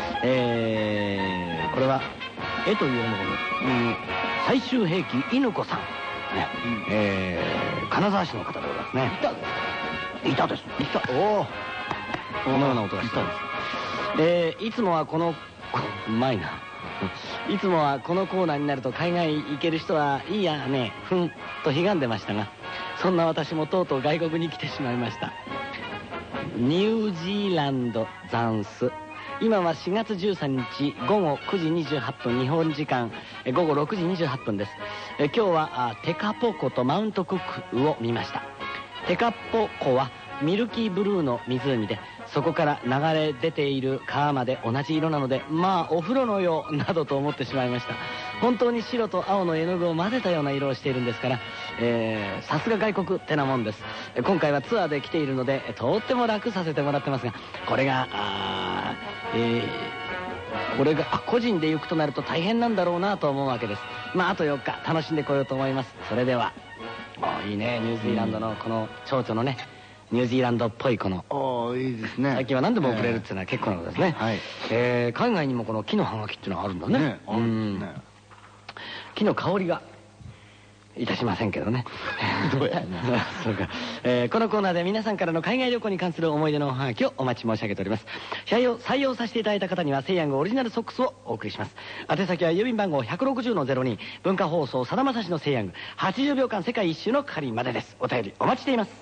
えー、これは絵というものの、うん、最終兵器犬子さん、ね、えー、金沢市の方でございますね。板ですか？板です。板。おお。このような音がしたんです。えー、いつもはこのうまいないつもはこのコーナーになると海外行ける人はいいやねふんとひがんでましたが、そんな私もとうとう外国に来てしまいました。ニュージーランドザンス、今はしがつじゅうさんにちごごくじにじゅうはっぷん、日本時間ごごろくじにじゅうはっぷんです。え今日はテカポコとマウントクックを見ました。テカポコはミルキーブルーの湖で、そこから流れ出ている川まで同じ色なので、まあお風呂のようなどと思ってしまいました。本当に白と青の絵の具を混ぜたような色をしているんですから、えー、さすが外国ってなもんです。今回はツアーで来ているのでとっても楽させてもらってますが、これがあー、えー、これが個人で行くとなると大変なんだろうなと思うわけです。まああとよっか楽しんでこようと思います。それでは、あいいね、ニュージーランドのこの蝶々のね、ニュージーランドっぽいこの、 おいいですね。 最近は何でも送れるっていうのは結構なことですね。はい、えー、海外にもこの木の葉書っていうのがあるんだね。ね、うん、ね、木の香りがいたしませんけどね。どうやそうか、えー、このコーナーで皆さんからの海外旅行に関する思い出のおはがきをお待ち申し上げております。採用採用させていただいた方にはセイヤングオリジナルソックスをお送りします。宛先は郵便番号 ひゃくろくじゅうのゼロに 文化放送さだまさしのセイヤングはちじゅうびょうかん世界一周の係までです。お便りお待ちしています。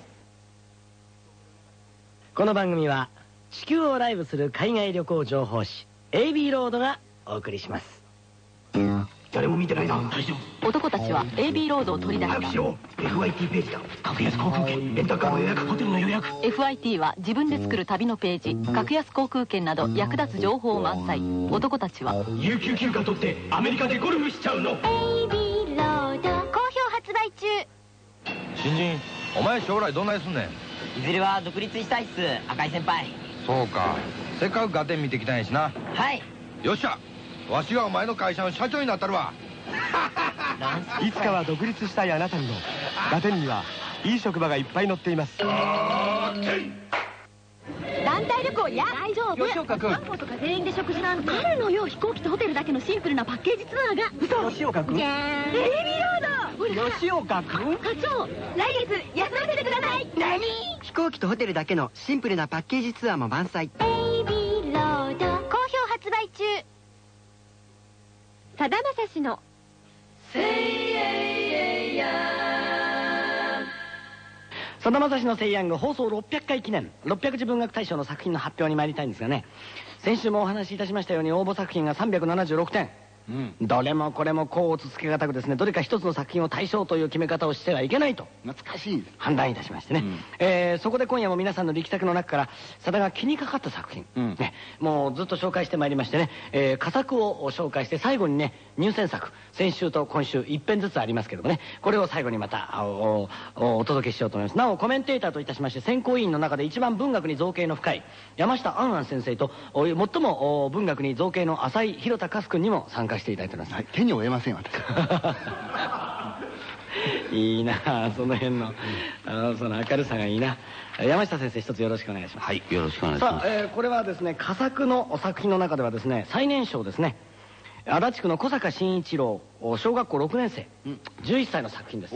この番組は地球をライブする海外旅行情報誌 エービー ロードがお送りします。 誰も見てないな。大丈夫。 男たちは エービー ロードを取り出した。 早くしろ。 エフアイティー ページだ。格安航空券、レンタカーの予約、ホテルの予約。 エフアイティー は自分で作る旅のページ、格安航空券など役立つ情報満載。男たちは有給休暇取ってアメリカでゴルフしちゃうの。 エービー ロード好評発売中。 新人、お前将来どんなにすんねん。いずれは独立したいっす、赤井先輩。 そうか、せっかくガテン見てきたんやしな。 はい。 よっしゃ、わしがお前の会社の社長になったるわ。 いつかは独立したいあなたにもガテンにはいい職場がいっぱい載っています。 団体旅行や大丈夫。 吉岡君、 散歩とか全員で食事なんてあるのよ。飛行機とホテルだけのシンプルなパッケージツアーが。 嘘。吉岡君、 じゃーん、エービーロード。 吉岡君、 課長、来月休ませてください。何？ 飛行機とホテルだけのシンプルなパッケージツアーも満載。 エービーロード好評発売中。さだまさしのさだまさしのセイヤング放送ろっぴゃっかい記念ろっぴゃくじ文学大賞の作品の発表に参りたいんですがね、先週もお話しいたしましたように応募作品がさんびゃくななじゅうろくてん、うん、どれもこれも甲乙つけがたくですね、どれか一つの作品を対象という決め方をしてはいけないと懐かしい判断いたしましてね、うん、えー、そこで今夜も皆さんの力作の中からさだが気にかかった作品、うん、ね、もうずっと紹介してまいりましてね、えー、佳作を紹介して最後にね入選作、先週と今週いっぺんずつありますけどもね、これを最後にまた お, お, お届けしようと思います。なおコメンテーターといたしまして選考委員の中で一番文学に造詣の深い山下安安先生と最も文学に造詣の浅い広田かす君にも参加していただいております、はい、 手に負えません私いいなあ、その辺のあのその明るさがいいな。山下先生、一つよろしくお願いします。 はい、よろしくお願いします。 さあ、えー、これはですね佳作の作品の中ではですね最年少ですね、足立区の小坂慎一郎、小学校ろくねん生、うん、じゅういっさいの作品です。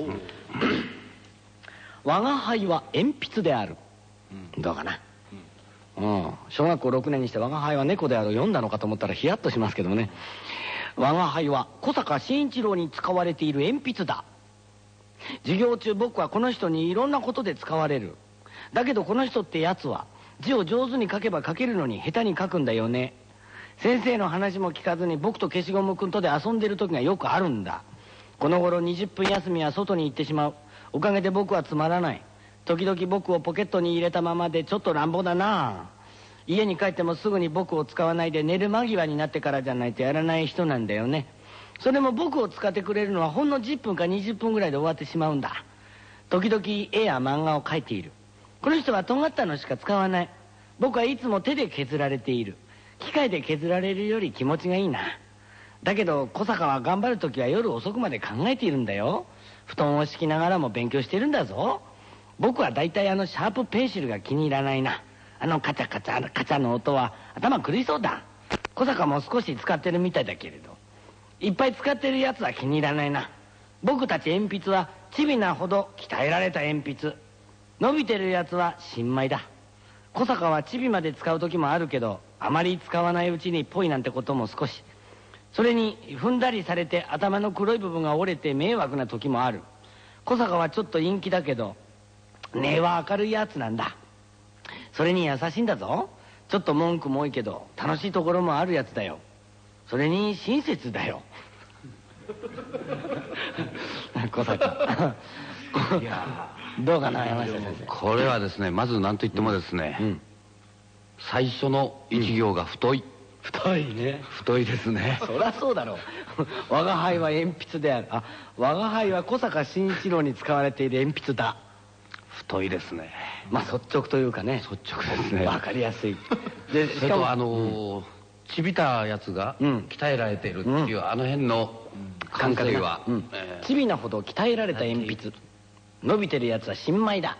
我が輩は鉛筆である、うん、どうかな、うん、小学校ろくねんにして我が輩は猫である読んだのかと思ったらヒヤッとしますけどもね、我が輩は小坂慎一郎に使われている鉛筆だ。授業中僕はこの人にいろんなことで使われる。だけどこの人ってやつは字を上手に書けば書けるのに下手に書くんだよね。先生の話も聞かずに僕と消しゴムくんとで遊んでる時がよくあるんだ。この頃にじゅっぷん休みは外に行ってしまう。おかげで僕はつまらない。時々僕をポケットに入れたままでちょっと乱暴だな。家に帰ってもすぐに僕を使わないで寝る間際になってからじゃないとやらない人なんだよね。それも僕を使ってくれるのはほんのじゅっぷんかにじゅっぷんぐらいで終わってしまうんだ。時々絵や漫画を描いている。この人は尖ったのしか使わない。僕はいつも手で削られている。機械で削られるより気持ちがいいな。だけど小坂は頑張る時は夜遅くまで考えているんだよ。布団を敷きながらも勉強してるんだぞ。僕は大体あのシャープペンシルが気に入らないな。あのカチャカチャカチャの音は頭狂いそうだ。小坂も少し使ってるみたいだけれどいっぱい使ってるやつは気に入らないな。僕たち鉛筆はチビなほど鍛えられた鉛筆。伸びてるやつは新米だ。小坂はチビまで使う時もあるけどあまり使わないうちにポイなんてことも少し。それに踏んだりされて頭の黒い部分が折れて迷惑な時もある。小坂はちょっと陰気だけど根は明るいやつなんだ。それに優しいんだぞ。ちょっと文句も多いけど楽しいところもあるやつだよ。それに親切だよ。小坂いやどうかな山下先生。 これはですね、まず何と言ってもですね、うんうん、最初の一行が太い、うん、 太いね。 太いですね。 そりゃそうだろう。我が輩は鉛筆である。あ、我が輩は小坂慎一郎に使われている鉛筆だ。 太いですね。 まあ率直というかね、 率直ですね。 わかりやすい。 でしかもあのー、ちびたやつが鍛えられているっていう、うん、あの辺の感覚は、うん、 えー、ちびなほど鍛えられた鉛筆。伸びてるやつは新米だ。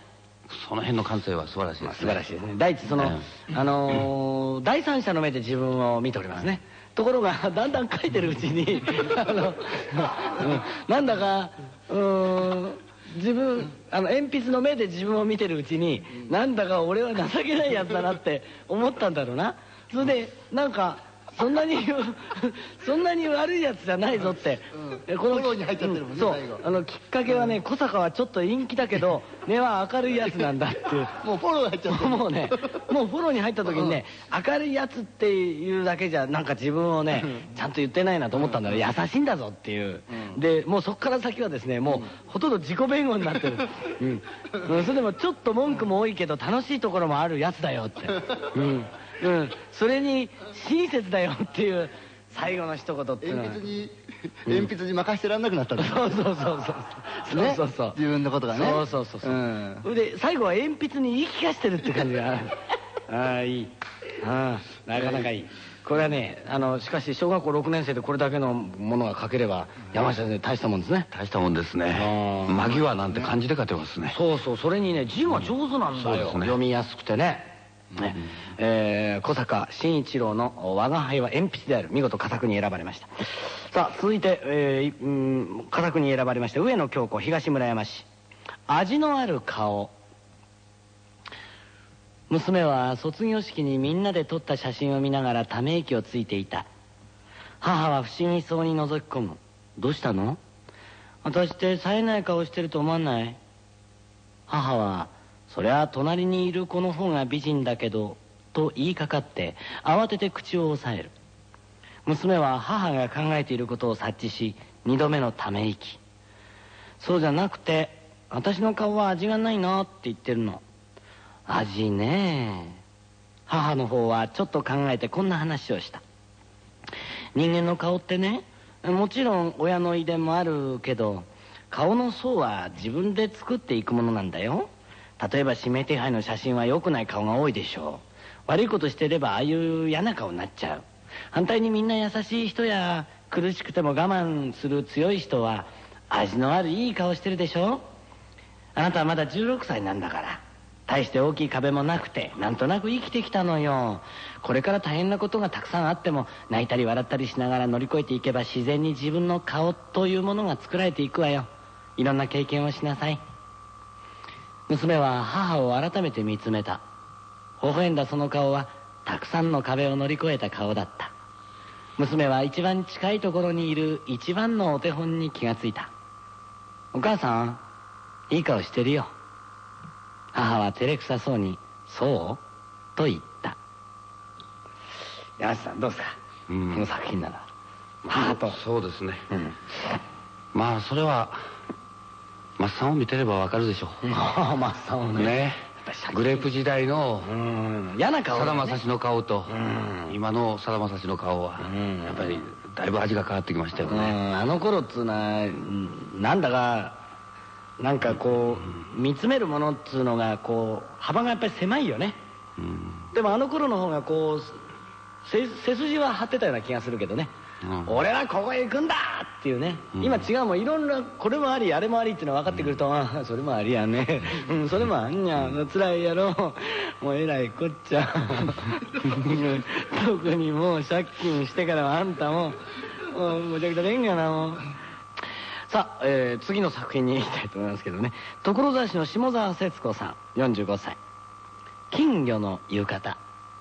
その辺の感性は素晴らしいですね。 素晴らしいですね。第一その、あの第三者の目で自分を見ておりますね。ところがだんだん書いてるうちにあの、なんだかうーん自分あの鉛筆の目で自分を見てるうちに、なんだか俺は情けないやつだなって思ったんだろうな。それでなんかそんなにそんなに悪いやつじゃないぞって、 うん、このフォローに入っちゃってるもんね、 そう最後。 あのきっかけはね、小坂はちょっと陰気だけど根は明るいやつなんだっていうもうフォロー入っちゃってる。 もうね、もうフォローに入った時にね、明るいやつっていうだけじゃなんか自分をねちゃんと言ってないなと思ったんだよ。優しいんだぞっていう、うん、でもうそこから先はですね、もうほとんど自己弁護になってる、うんうん、それでもちょっと文句も多いけど楽しいところもあるやつだよって、うんうん、それに親切だよっていう最後の一言っていうのは、 鉛筆に鉛筆に任せてらんなくなったんだ。 そうそうそうそうそうそうそう、 自分のことがね。 そうそうそうそう。それで最後は鉛筆に言い聞かしてるって感じがある。ああいい、ああなかなかいい。これはね、あのしかし小学校ろくねん生でこれだけのものが書ければ山下先生大したもんですね。 大したもんですね。間際なんて漢字で書けますね。 そうそう、それにね字が上手なんだよ。読みやすくてね。ね、えー、小坂慎一郎の「我が輩は鉛筆である」、見事佳作に選ばれました。さあ続いて、えー、うん佳作に選ばれました上野京子、東村山市、味のある顔。娘は卒業式にみんなで撮った写真を見ながらため息をついていた。母は不思議そうに覗き込む。どうしたの？私って冴えない顔してると思わない？母はそりゃ隣にいる子の方が美人だけどと言いかかって慌てて口を押さえる。娘は母が考えていることを察知し二度目のため息。そうじゃなくて私の顔は味がないなって言ってるの。味ねえ。母の方はちょっと考えてこんな話をした。人間の顔ってね、もちろん親の遺伝もあるけど顔の層は自分で作っていくものなんだよ。例えば指名手配の写真は良くない顔が多いでしょう。悪いことしてればああいう嫌な顔になっちゃう。反対にみんな優しい人や苦しくても我慢する強い人は味のあるいい顔してるでしょ。あなたはまだじゅうろくさいなんだから、大して大きい壁もなくてなんとなく生きてきたのよ。これから大変なことがたくさんあっても泣いたり笑ったりしながら乗り越えていけば自然に自分の顔というものが作られていくわよ。いろんな経験をしなさい。娘は母を改めて見つめた。微笑んだその顔はたくさんの壁を乗り越えた顔だった。娘は一番近いところにいる一番のお手本に気がついた。お母さん、いい顔してるよ。母は照れくさそうに、そうと言った。山下さんどうですか、うん、この作品なら。母と。 そうですね、うん、まあそれはマッサンを見てればわかるでしょう。 マッサンをね。ね、 グレープ時代の嫌な顔、 さだまさしの顔と今のさだまさしの顔はやっぱりだいぶ味が変わってきましたよね。 あの頃っつうのはなんだかなんかこう見つめるものっつうのがこう幅がやっぱり狭いよね。でもあの頃の方がこう背筋は張ってたような気がするけどね。うん、俺はここへ行くんだっていうね、うん、今違うもん、いろんなこれもありあれもありっていうのが分かってくると、うん、ああそれもありやね、うん、それもあんにゃつらいやろ、もうえらいこっちゃ特にもう借金してからはあんたももうむちゃくちゃでんがなもう。さあ、えー、次の作品に行きたいと思いますけどね、所沢市の下沢節子さんよんじゅうごさい、金魚の浴衣。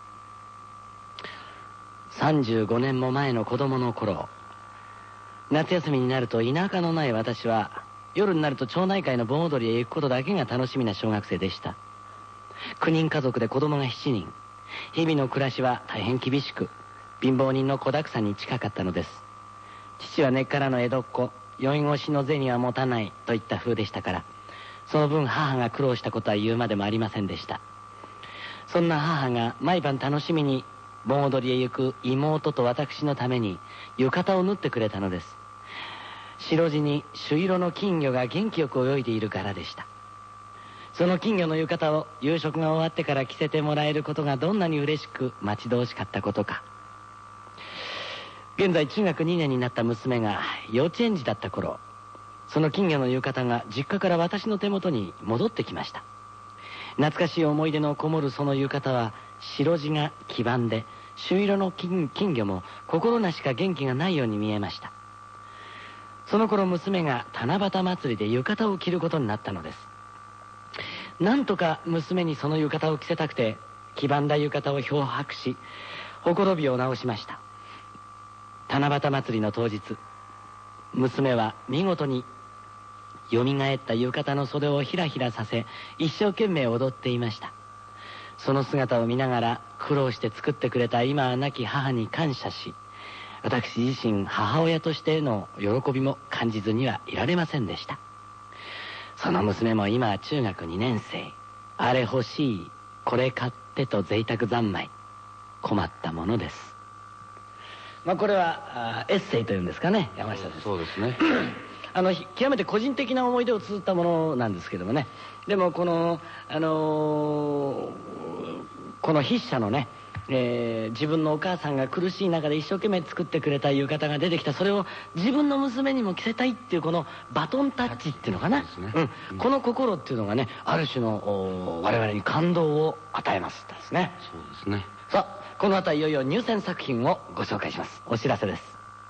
さんじゅうごねんも前の子供の頃、夏休みになると田舎のない私は夜になると町内会の盆踊りへ行くことだけが楽しみな小学生でした。きゅうにん家族で子供がしちにん。日々の暮らしは大変厳しく、貧乏人の子だくさんに近かったのです。父は根っからの江戸っ子、宵越しの銭は持たないといった風でしたから、その分母が苦労したことは言うまでもありませんでした。そんな母が毎晩楽しみに盆踊りへ行く妹と私のために浴衣を縫ってくれたのです。白地に朱色の金魚が元気よく泳いでいる柄でした。その金魚の浴衣を夕食が終わってから着せてもらえることがどんなに嬉しく待ち遠しかったことか。現在中学にねんになった娘が幼稚園児だった頃、その金魚の浴衣が実家から私の手元に戻ってきました。 懐かしい思い出のこもるその浴衣は白地が黄ばんで、朱色の 金, 金魚も心なしか元気がないように見えました。その頃娘が七夕祭りで浴衣を着ることになったのです。なんとか娘にその浴衣を着せたくて、黄ばんだ浴衣を漂白し、ほころびを直しました。七夕祭りの当日、娘は見事によみがえった浴衣の袖をひらひらさせ、一生懸命踊っていました。その姿を見ながら、苦労して作ってくれた今は亡き母に感謝し、私自身母親としての喜びも感じずにはいられませんでした。その娘も今は中学にねん生。あれ欲しい、これ買ってと贅沢三昧。困ったものです。まあこれはエッセイというんですかね、山下先生。 そうですね。 あの極めて個人的な思い出を綴ったものなんですけどもね。でもこのあのー、この筆者のね、えー、自分のお母さんが苦しい中で一生懸命作ってくれた浴衣が出てきた。それを自分の娘にも着せたいっていうこのバトンタッチっていうのかな、ね、うんうん、この心っていうのがね、ある種の我々に感動を与えますですね。 そうですね。 さあこの後はいよいよ入選作品をご紹介します。お知らせです。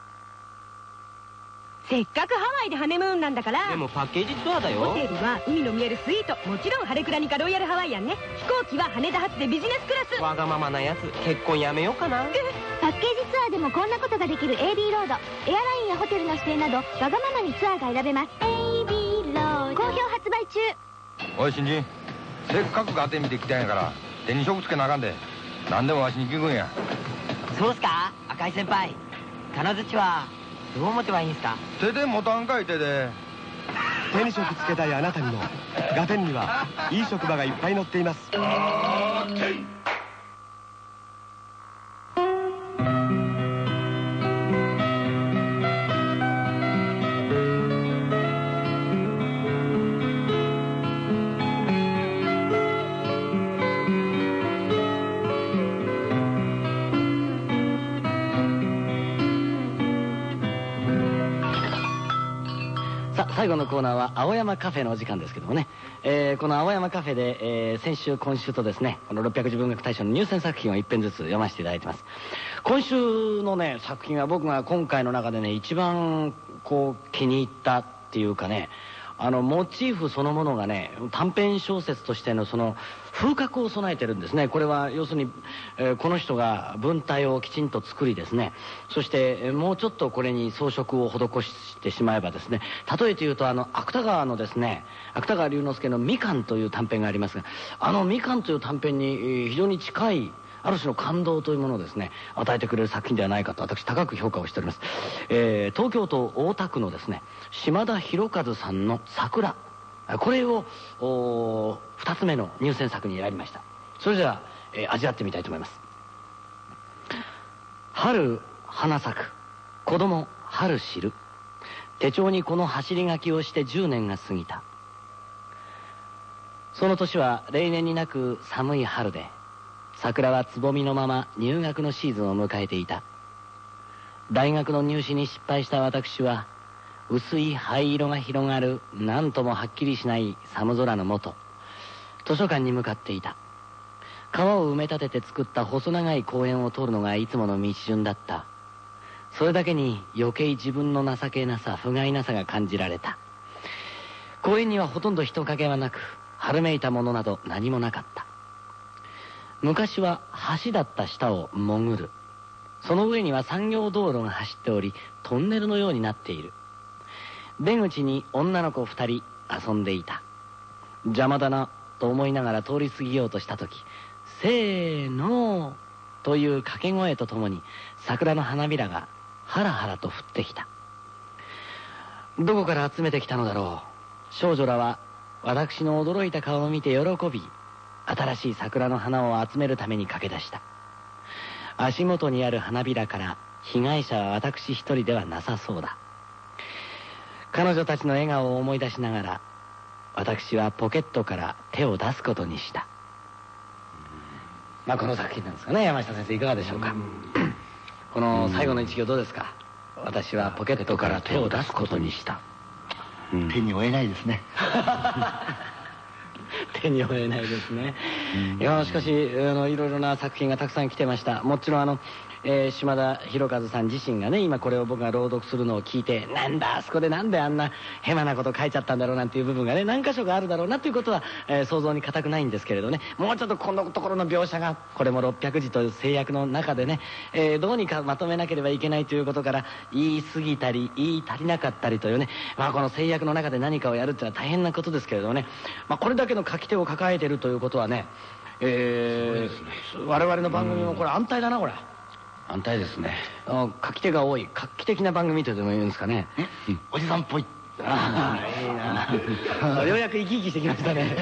せっかくハワイでハネムーンなんだから。 でもパッケージツアーだよ。 ホテルは海の見えるスイート、もちろんハレクラニカロイヤルハワイアンね。飛行機は羽田発でビジネスクラス。 わがままなやつ、結婚やめようかな。 パッケージツアーでもこんなことができる エービー ロード。エアラインやホテルの指定などわがままにツアーが選べます。 エービー ロード好評発売中。 おい新人、せっかくガテン見てきたんやから手に職つけなあかんで。何でもわしに聞くんや。 そうっすか赤井先輩。金槌はどう持てばいいんすか。 手で持たんかい。手で手に職つけたいあなたにも、ガテンにはいい職場がいっぱい載っています。ガテン最後のコーナーは青山カフェのお時間ですけどもね、えー、この青山カフェで、えー、先週今週とですね、このろっぴゃくじ文学大賞の入選作品を一編ずつ読ませていただいてます。今週のね作品は僕が今回の中でね一番こう気に入ったっていうかね、あのモチーフそのものがね短編小説としてのその風格を備えてるんですね。これは要するに、えー、この人が文体をきちんと作りですね、そして、えー、もうちょっとこれに装飾を施してしまえばですね、例えて言うとあの芥川のですね、芥川龍之介のみかんという短編がありますが、あのみかんという短編に、えー、非常に近いある種の感動というものをですね与えてくれる作品ではないかと私高く評価をしております。えー、東京都大田区のですね島田博一さんの桜、これをふたつめの入選作に選びました。それでは、えー、味わってみたいと思います。春花咲く子供春知る、手帳にこの走り書きをしてじゅうねんが過ぎた。その年は例年になく寒い春で、桜はつぼみのまま入学のシーズンを迎えていた。大学の入試に失敗した私は、薄い灰色が広がる何ともはっきりしない寒空の下、図書館に向かっていた。川を埋め立てて作った細長い公園を通るのがいつもの道順だった。それだけに余計自分の情けなさ、不甲斐なさが感じられた。公園にはほとんど人影はなく、春めいたものなど何もなかった。昔は橋だった下を潜る。その上には産業道路が走っており、トンネルのようになっている。出口に女の子二人遊んでいた。邪魔だなと思いながら通り過ぎようとしたとき、せーのという掛け声とともに桜の花びらがハラハラと降ってきた。どこから集めてきたのだろう。少女らは私の驚いた顔を見て喜び、新しい桜の花を集めるために駆け出した。足元にある花びらから被害者は私一人ではなさそうだ。彼女たちの笑顔を思い出しながら、私はポケットから手を出すことにした。まあこの作品なんですかね。山下先生いかがでしょうか。この最後の一行どうですか。私はポケットから手を出すことにした。 手に負えないですね。 手に負えないですね。いやしかしあのいろいろな作品がたくさん来てました。もちろんあのえー、島田博和さん自身がね、今これを僕が朗読するのを聞いて、なんだあそこでなんであんなヘマなこと書いちゃったんだろうなんていう部分がね何箇所かあるだろうなということは、えー、想像に難くないんですけれどね、もうちょっとこのところの描写がこれもろっぴゃくじという制約の中でね、えー、どうにかまとめなければいけないということから言い過ぎたり言い足りなかったりというね、まあ、この制約の中で何かをやるっていうのは大変なことですけれどもね、まあ、これだけの書き手を抱えているということはね、えー、我々の番組もこれ安泰だなこれ。 安泰ですね。 書き手が多い画期的な番組とでも言うんですかね。 おじさんっぽい。 ああいいな。ようやく生き生きしてきましたね。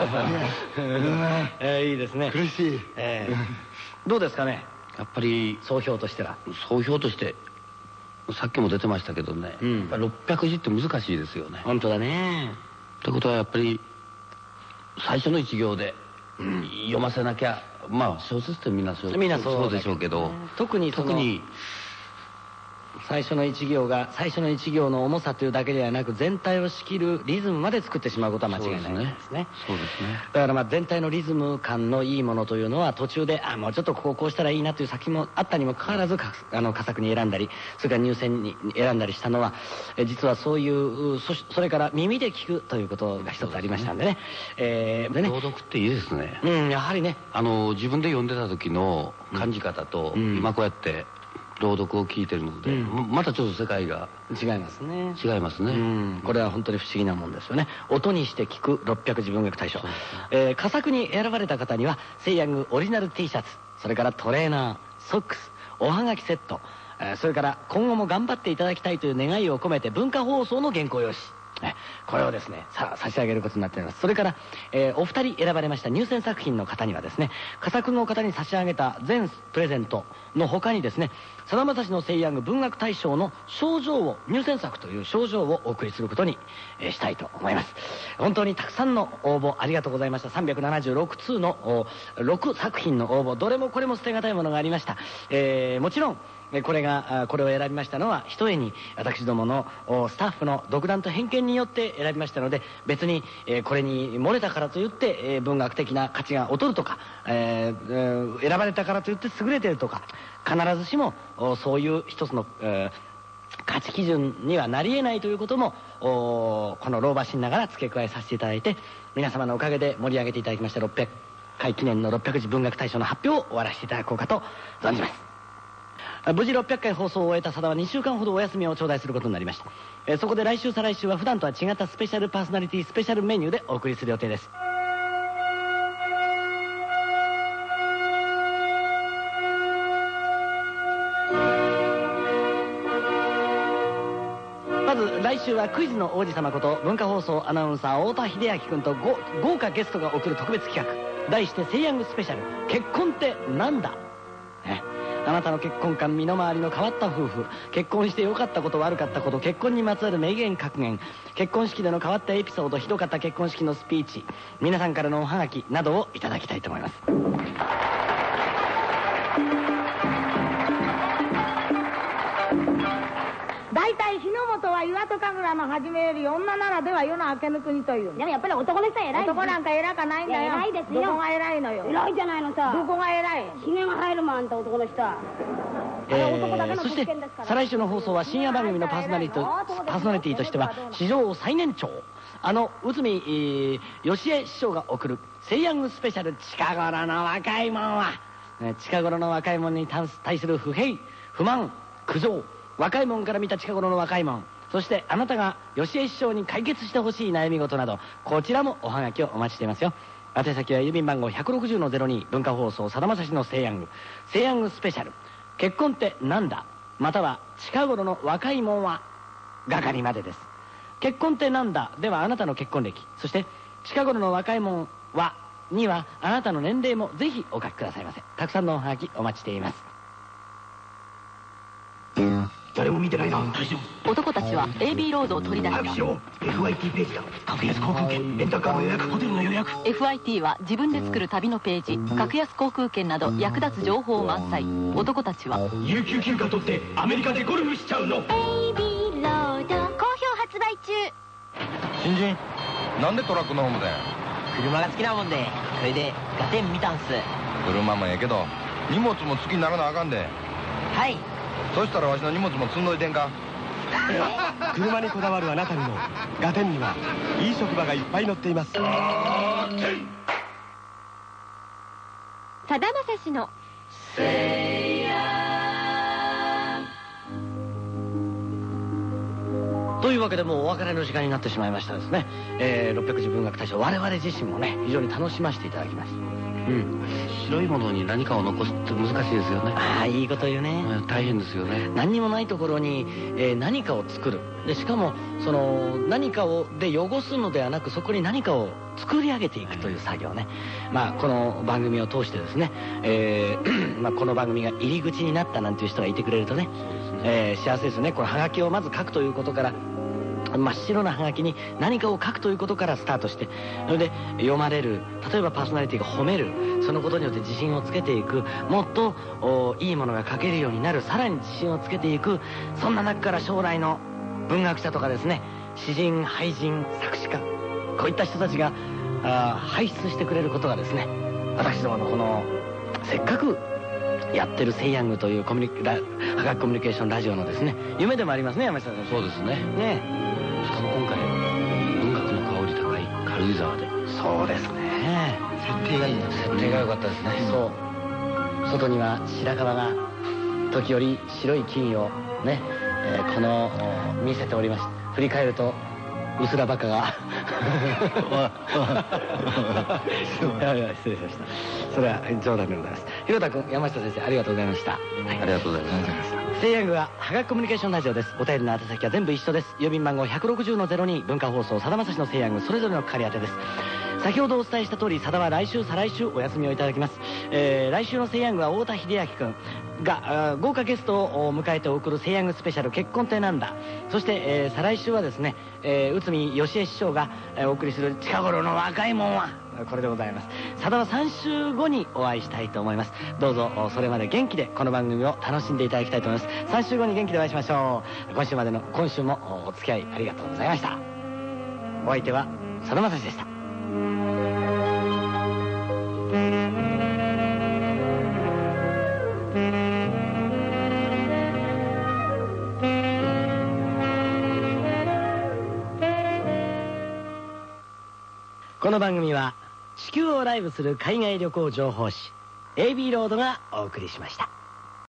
いいですね。 苦しい。 どうですかね。 やっぱり総評としては。 総評としてさっきも出てましたけどね、やっぱりろっぴゃくじって難しいですよね。 本当だね。 ってことはやっぱり最初の一行で読ませなきゃ。まあ小説ってみんなそうみんなそうでしょうけど、 特に特に最初の一行が最初の一行の重さというだけではなく全体を仕切るリズムまで作ってしまうことは間違いないですね。 そうですね。 だからまあ全体のリズム感のいいものというのは途中であもうちょっとこここうしたらいいなという作品もあったにもかかわらずかあの佳作に選んだりそれから入選に選んだりしたのはえ実はそういうそそれから耳で聞くということが一つありましたんでね。えーでね朗読っていいですね。 うんやはりねあの自分で読んでた時の感じ方と、うん、今こうやって朗読を聞いてるので、うん、またちょっと世界が違いますね。 違いますね、うん、 これは本当に不思議なもんですよね。音にして聞くろっぴゃくじ文学大賞、えー、佳作に選ばれた方にはセイヤングオリジナル T シャツ、それからトレーナー、ソックス、おはがきセット、えー、それから今後も頑張っていただきたいという願いを込めて文化放送の原稿用紙、これをですねさ差し上げることになっております。それから、えー、お二人選ばれました入選作品の方にはですね佳作の方に差し上げた全プレゼントの他にですねさだまさしのセイヤング文学大賞の賞状を入選作という賞状をお送りすることに、えー、したいと思います。本当にたくさんの応募ありがとうございました。さんびゃくななじゅうろくつうのろくさく品の応募、どれもこれも捨てがたいものがありました。えー、もちろんこれがこれを選びましたのはひとえに私どものスタッフの独断と偏見によって選びましたので、別にこれに漏れたからといって文学的な価値が劣るとか、えー、選ばれたからといって優れてるとか必ずしもそういう一つの、えー、価値基準にはなり得ないということもこの老婆心ながら付け加えさせていただいて、皆様のおかげで盛り上げていただきましたろっぴゃっかい記念のろっぴゃくじ文学大賞の発表を終わらせていただこうかと存じます。無事ろっぴゃっかい放送を終えたさだはにしゅうかんほどお休みを頂戴することになりました。えー、そこで来週再来週は普段とは違ったスペシャルパーソナリティスペシャルメニューでお送りする予定です。まず来週はクイズの王子様こと文化放送アナウンサー太田秀明君と豪華ゲストが送る特別企画、題してセイヤングスペシャル結婚ってなんだ、ね、あなたの結婚観、身の回りの変わった夫婦、結婚して良かったこと悪かったこと、結婚にまつわる名言格言、結婚式での変わったエピソード、ひどかった結婚式のスピーチ、皆さんからのおはがきなどをいただきたいと思います。 大体日の本は岩戸神楽の始めより女ならでは世の明けぬ国という。でもやっぱり男の人は偉い。男なんか偉かないんだよ。偉いですよ。どこが偉いのよ。偉いじゃないのさ。どこが偉い。ひげが入るもんあんた男の人は。 えー、そして再来週の放送は深夜番組のパーソナリティパーソナリティとしては史上最年長あの内海、えー、義恵師匠が送るセイヤングスペシャル近頃の若いもんは、ね、近頃の若いもんに対する不平不満苦情、若いもんから見た近頃の若いもん、そしてあなたが義恵師匠に解決してほしい悩み事など、こちらもおはがきをお待ちしていますよ。宛先は郵便番号 ひゃくろくじゅうのゼロに 文化放送さだまさしのセイヤングセイヤングスペシャル結婚ってなんだ、または近頃の若いもんは係までです。結婚ってなんだではあなたの結婚歴、そして近頃の若いもんはにはあなたの年齢もぜひお書きくださいませ。たくさんのおはがきお待ちしています。 誰も見てないな。大丈夫。 男たちは エービー ロードを取り出した。 早くしろ。 エフアイティー ページだ。格安航空券、レンタカーの予約、ホテルの予約。 エフアイティー は自分で作る旅のページ、格安航空券など役立つ情報満載。男たちは有給休暇取ってアメリカでゴルフしちゃうの。 エービー ロード好評発売中。 新人、なんでトラックのホームだよ。 車が好きなもんで、それでガテン見たんす。 車もええけど荷物も好きにならなあかんで。 はい。 そしたらわしの荷物も積んどいてんか。 車にこだわるあなたにもガテンにはいい職場がいっぱい載っています。 さだまさしのというわけでもうお別れの時間になってしまいましたですね、えー、ろっぴゃくじ文学大賞我々自身もね非常に楽しませていただきました。うん、 白いものに何かを残すって難しいですよね。 ああいいこと言うね。 大変ですよね。 何にもないところに、えー、何かを作る。でしかもその何かをで汚すのではなくそこに何かを作り上げていくという作業ね、まあこの番組を通してですね、えーまあ、この番組が入り口になったなんていう人がいてくれるとね、えー、幸せですね。これハガキをまず書くということから真っ白なハガキに何かを書くということからスタートして、それで読まれる、例えばパーソナリティが褒める、そのことによって自信をつけていく、もっといいものが書けるようになる、さらに自信をつけていく、そんな中から将来の文学者とかですね、詩人、俳人、作詞家、こういった人たちがあ輩出してくれることがですね、私どものこのせっかくやってるセイヤングというコミュニラハガキコミュニケーションラジオのですね夢でもありますね。山下さん。 そうですね。 ねしかも今回文学の香り高い軽井沢で。 そうですね。 設定がいいです。 設定が良かったですね。 そう。外には白樺が時折白い木々をね、えー、この見せておりまして、振り返るとうすらバカがいやいや失礼しました。それは冗談でございます。広田君、山下先生ありがとうございました。はい、 ありがとうございます。 セイヤングはハガキコミュニケーションラジオです。お便りの宛先は全部一緒です。郵便番号 ひゃくろくじゅうのゼロに 文化放送さだまさしのセイヤング、それぞれの係宛てです。先ほどお伝えした通り、さだは来週再来週お休みをいただきます。えー、来週のセイヤングは太田秀明君が豪華ゲストを迎えて送るセイヤングスペシャル結婚ってなんだ。そして、えー、再来週はですね、えー、内海義恵師匠が、えー、お送りする近頃の若いもんはこれでございます。さだはさん週後にお会いしたいと思います。どうぞそれまで元気でこの番組を楽しんでいただきたいと思います。さん週後に元気でお会いしましょう。今週までの今週もお付き合いありがとうございました。お相手はさだまさしでした。この番組は地球をライブする海外旅行情報誌 エービー ロードがお送りしました。